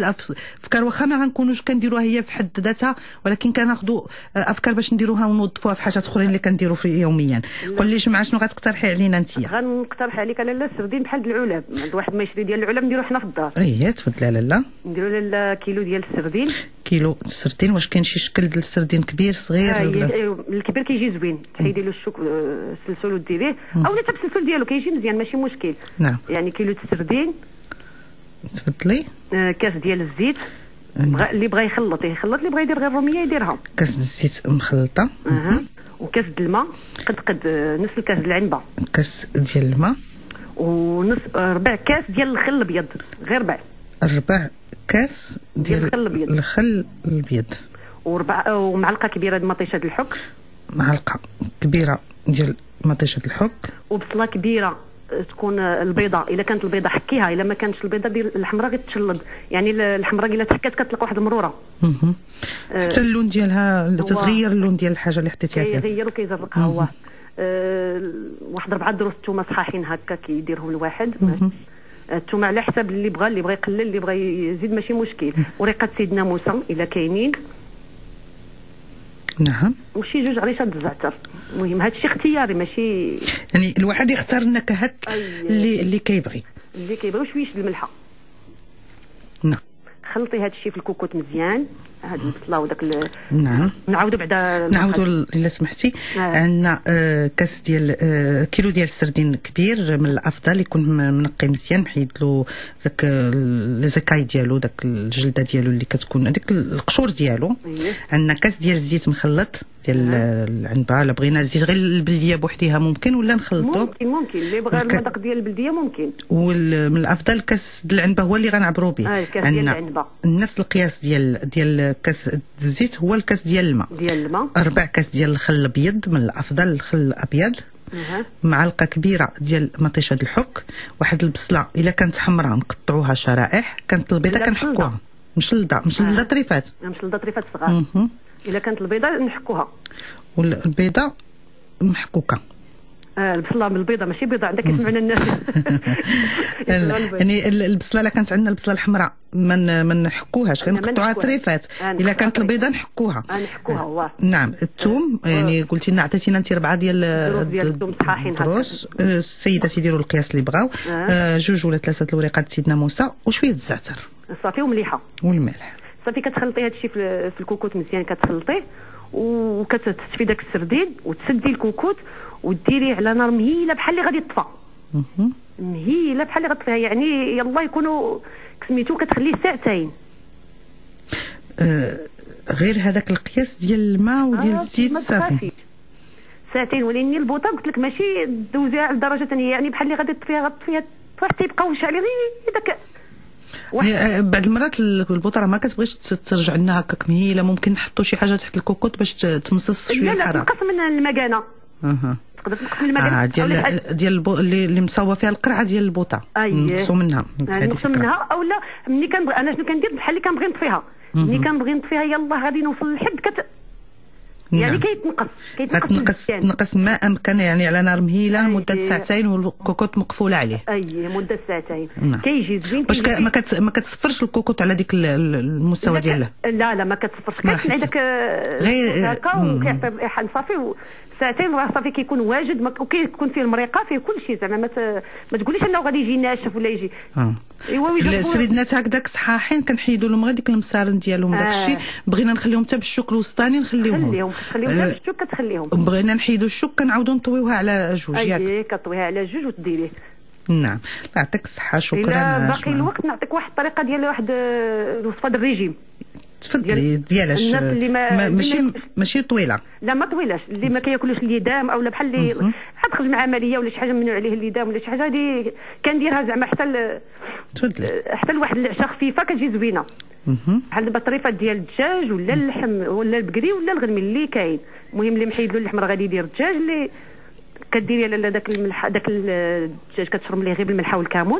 الافكار واخا ما غنكونوش كنديروها هي في حد ذاتها، ولكن كناخذوا افكار باش نديروها ونوظفوها في حاجات اخرين اللي كنديروا في يوميا. قول لي مع شنو غتقترحي علينا انت؟ غنقترح عليك لاله السردين بحال العلب، واحد ما يشري ديال العلب نديرو حنا في الدار. تفضلي لاله. نديرو لاله كيلو ديال السردين. كيلو السردين، واش كاين شي شكل ديال السردين كبير صغير؟ الكبير كيجي زوين، تحيدي له السلسل وديريه او حتى بالسلسل ديالو كيجي مزيان ماشي مشكل. نعم. يعني كيلو السردين. تفضلي. كاس ديال الزيت. اللي بغى يخلط، اللي بغى يدير غير الروميه يديرها. كاس الزيت مخلطه. وكاس د الماء، قد نص الكاس د العنبه. كاس ديال الماء. ونص ربع كاس ديال الخل الابيض، غير ربع كاس ديال الخل الابيض. ومعلقه كبيره ديال مطيشه الحك. معلقه كبيره ديال مطيشه الحك. وبصله كبيره تكون البيضه، الا كانت البيضه حكيها، الا ما كانتش البيضه ديال الحمراء غتشلض، يعني الحمراء الا تحكات كتلقى واحد المروره. حتى اللون ديالها تتغير، اللون ديال الحاجه اللي حطيتيها فيها كيغير وكيزرقها هو. واحد 4 دروس الثومه صحاحين هكا كيديرهم الواحد. الثومه على حساب اللي بغى يقلل، اللي بغى يزيد ماشي مشكل. وريقه سيدنا موسى الا كاينين. نعم. وشي 2 عريشات الزعتر. المهم هادشي اختياري ماشي، يعني الواحد يختار النكهات اللي كيبغي. وشويه الملحه. نعم. خلطي هادشي في الكوكوط مزيان، هاد البصله وداك نعم. نعاودوا بعدا الا سمحتي. عندنا كاس ديال كيلو ديال السردين كبير، من الافضل يكون منقي مزيان، محيد له داك الزكاي ديالو، داك الجلده ديالو اللي كتكون هذيك القشور ديالو. عندنا كاس ديال الزيت مخلط ديال العنبه. الا بغينا الزيت غير البلديه بوحديها ممكن، ولا نخلطو؟ ممكن اللي بغى المذاق ديال البلديه ممكن. ومن الافضل كاس ديال العنبه هو اللي غنعبروا به. عندنا نفس القياس ديال كاس الزيت هو الكاس ديال الماء. 4 كاس ديال الخل الابيض، من الافضل الخل الابيض. معلقه كبيره ديال مطيشه الحك. واحد البصله الا كانت حمراء نقطعوها شرائح، كانت البيضه كنحكوها مشلده طريفات. مشلده طريفات صغار. الا كانت البيضه نحكوها، والبيضه محكوكه. البصله من البيضه ماشي بيضه، عندك يسمعنا الناس. يعني البصله الا كانت عندنا البصله الحمراء ما نحكوهاش، غير نقطعوها طريفات. الا كانت البيضه نحكوها. نحكوها. نعم. الثوم يعني قلتي لنا عطيتينا انت 4 ديال الثوم صحاحين هكا. السيدات يديروا القياس اللي بغاو. 2 ولا 3 الوريقات سيدنا موسى، وشويه الزعتر صافي، ومليحه والملح. صافي كتخلطي هادشي في الكوكوط مزيان، كتخلطيه وكتصفي داك السردين وتسدي الكوكوط وديريه على نار مهيله بحال اللي غادي يطفى. مهيله بحال اللي غتطفيها، يعني يلا يكونوا سميتو كتخليه 2 ساعات. غير هذاك القياس ديال الماء وديال الزيت صافي 2 ساعات. ولكن البوطه قلت لك ماشي دوزيها لدرجه ثانيه، يعني بحال اللي غادي تطفيها حتى يبقى وشعلي غير داك. بعض المرات البوطه ما كتبغيش ترجع لنا هكاك مهيله، ممكن نحطوا شي حاجه تحت الكوكوط باش تمصص شويه الحراره. لا تنقص من المكانه. تقدر تنقص من المكانه. ديال اللي مصوبه فيها القرعه ديال البوطه. نقصوا منها. نقصوا منها، اولا ملي كنبغي انا شنو كندير بحال اللي كنبغي نطفيها. ملي كنبغي نطفيها يلاه غادي نوصل لحد يعني كيتنقص ما امكن، يعني على نار مهيله لمده 2 ساعات والكوكوط مقفوله عليه. مده 2 ساعات. كيجي زوين. واش ما كتصفرش الكوكوط على ديك المستوى ديالها؟ لا ما كتصفرش، كتسمع داك هكا وكيعطي الريحه صافي. 2 ساعات صافي كيكون واجد، وكيكون فيه المريقه، فيه كل شيء. زعما ما تقوليش انه غادي يجي ناشف ولا يجي. السريدنات هكذاك صحاحين كنحيدوا لهم غير ديك المصارن ديالهم. داك الشيء بغينا نخليهم حتى بالشوك الوسطاني، نخليهم حتى بالشوك كتخليهم. بغينا نحيدوا الشوك كنعاودوا نطويوها على 2 ياك. كطويها على 2 وتديريه. نعم. الله يعطيك الصحه. شكرا. الا باقي الوقت نعطيك واحد الطريقه ديال واحد الوصفه ديال الريجيم. تفضلي. ديالاش ماشي طويله؟ لا ما طويلاش. اللي ما كياكلوش الليدام اولا بحال اللي تخرج مع عمليه ولا شي حاجه ممنوع عليه الليدام ولا شي حاجه، هذه كنديرها زعما حتى لواحد العشاء خفيفه كتجي زوينه. بحال دابا الطريفات ديال الدجاج ولا اللحم ولا البقري ولا الغنمي اللي كاين. المهم اللي محيد له اللحم راه غادي يدير الدجاج، اللي كديري على داك الملح داك الدجاج كتشرب ليه غير بالملح والكمون.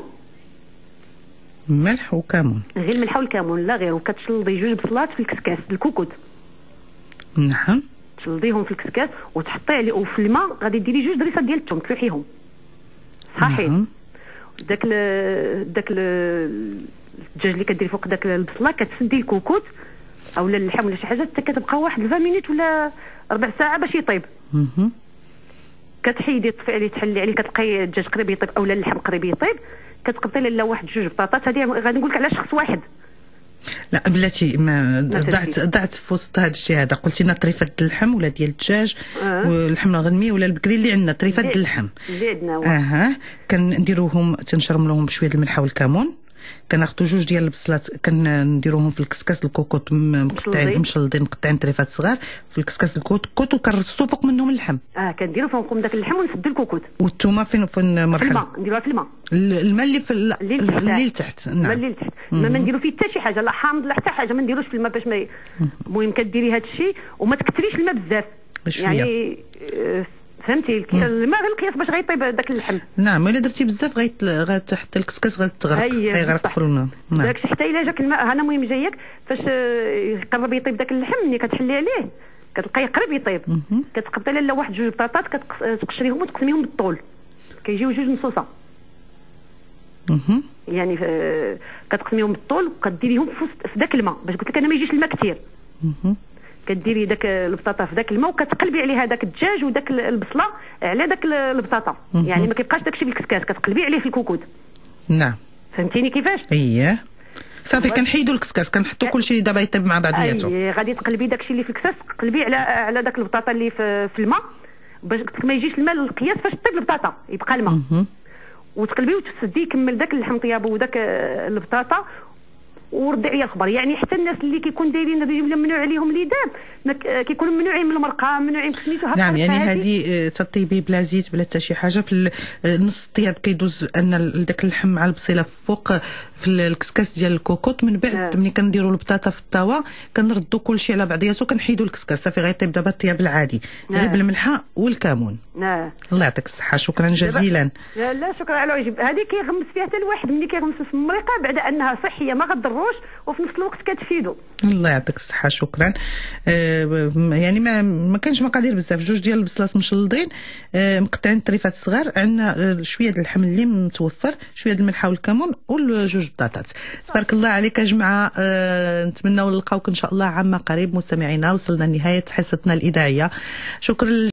ملح وكمون، غير الملح والكمون لا غير. وكتشلضي 2 بصلات في الكسكاس الكوكوط. نعم. تشلضيهم في الكسكاس وتحطي عليه، وفي الماء غادي ديري 2 ضريفات ديال الثوم تلوحيهم صحيح. داك الدجاج اللي كديري فوق داك البصله كتسدي الكوكوت او اللحم ولا شي حاجه حتى كتبقى واحد 20 مينوت ولا ربع ساعه باش يطيب. كتحيدي تطفي عليه تحلي عليه كتلقاي الدجاج قريب يطيب اولا اللحم قريب يطيب. كتقبطي لا واحد 2 بطاطات. هذه غادي نقول لك على شخص واحد. لا بلاتي ما ضعت في وسط هذا الشيء هذا. قلتي لنا طريفه اللحم ولا ديال الدجاج واللحم الغنمي ولا البكري اللي عندنا طريفه اللحم اللي عندنا كنديروهم تنشرملوهم بشويه الملح والكمون. كناخذوا 2 ديال البصلات كنديروهم في الكسكاس الكوكوط مقطعين مشلضين مقطعين طريفات صغار في الكسكاس الكوكوط وكنرصوا فوق منهم اللحم. كنديروا فوقهم داك اللحم ونسدوا الكوكوط. والثومه فين مرحله؟ الماء نديروها في الماء. الماء اللي في اللي لتحت. نعم اللي لتحت. ما نديروا فيه حتى شي حاجه لا حامض لا حتى حاجه ما نديروش في الماء باش ما المهم كديري هذا الشيء وما تكثريش الماء بزاف يعني فهمتي الماء غير القياس باش غيطيب داك اللحم. نعم الا درتي بزاف حتى الكسكاس غتغرق غيغرق في الماء. داكشي حتى الا جاك الماء انا المهم جايك فاش يقرب يطيب داك اللحم ملي كتحلي عليه كتلقاه قريب يطيب. كتقبطي لا واحد 2 بطاطات كتقشريهم وتقسميهم بالطول كيجيو 2 نصوصه. يعني كتقسميهم بالطول وكديريهم في داك الماء باش قلت لك انا ما يجيش الماء كثير. كديري داك البطاطا في داك الماء وكتقلبي عليها داك الدجاج وداك البصله على داك البطاطا. يعني ما كيبقاش داكشي بالكسكاس كتقلبي عليه في الكوكوط. نعم فهمتيني كيفاش؟ اييه صافي كنحيدوا الكسكاس كنحطوا كلشي دابا يطيب مع بعضياته. غادي تقلبي داكشي اللي في الكسكاس قلبي على داك البطاطا اللي في الماء باش ما يجيش الماء للقياس فاش طيب البطاطا يبقى الماء. وتقلبي وتسدي يكمل داك اللحم طيابو وداك البطاطا وردي عليا الخبر. يعني حتى الناس اللي كيكون دايرين هذا ممنوع عليهم اليدام كيكونوا ممنوعين من المرقه ممنوعين سميتو. نعم يعني هذه تطيبي بلا زيت بلا حتى شي حاجه. في نص الطياب كيدوز ان داك اللحم مع البصيله فوق في الكسكاس ديال الكوكوط. من بعد ملي كنديروا البطاطا في الطاوه كنردوا كلشي على بعضياته كنحيدوا الكسكاس صافي غيطيب دابا الطياب العادي غير بالملحه والكمون. الله يعطيك الصحه شكرا جزيلا. لا شكرا على الواجب. هذه كيغمس فيها حتى الواحد ملي كيغمس في المريقه بعد انها صحيه ما غضروش وفي نفس الوقت كتفيدو. الله يعطيك الصحه شكرا. يعني ما كانش مقادير بزاف. 2 ديال البصلات مشلضين مقطعين طريفات صغار عندنا شويه د اللحم اللي متوفر شويه د الملحه والكمون و2 بطاطات. تبارك الله عليك يا جماعه. نتمنى نلقاوك ان شاء الله عما قريب مستمعينا. وصلنا لنهايه حصتنا الاذاعيه. شكرا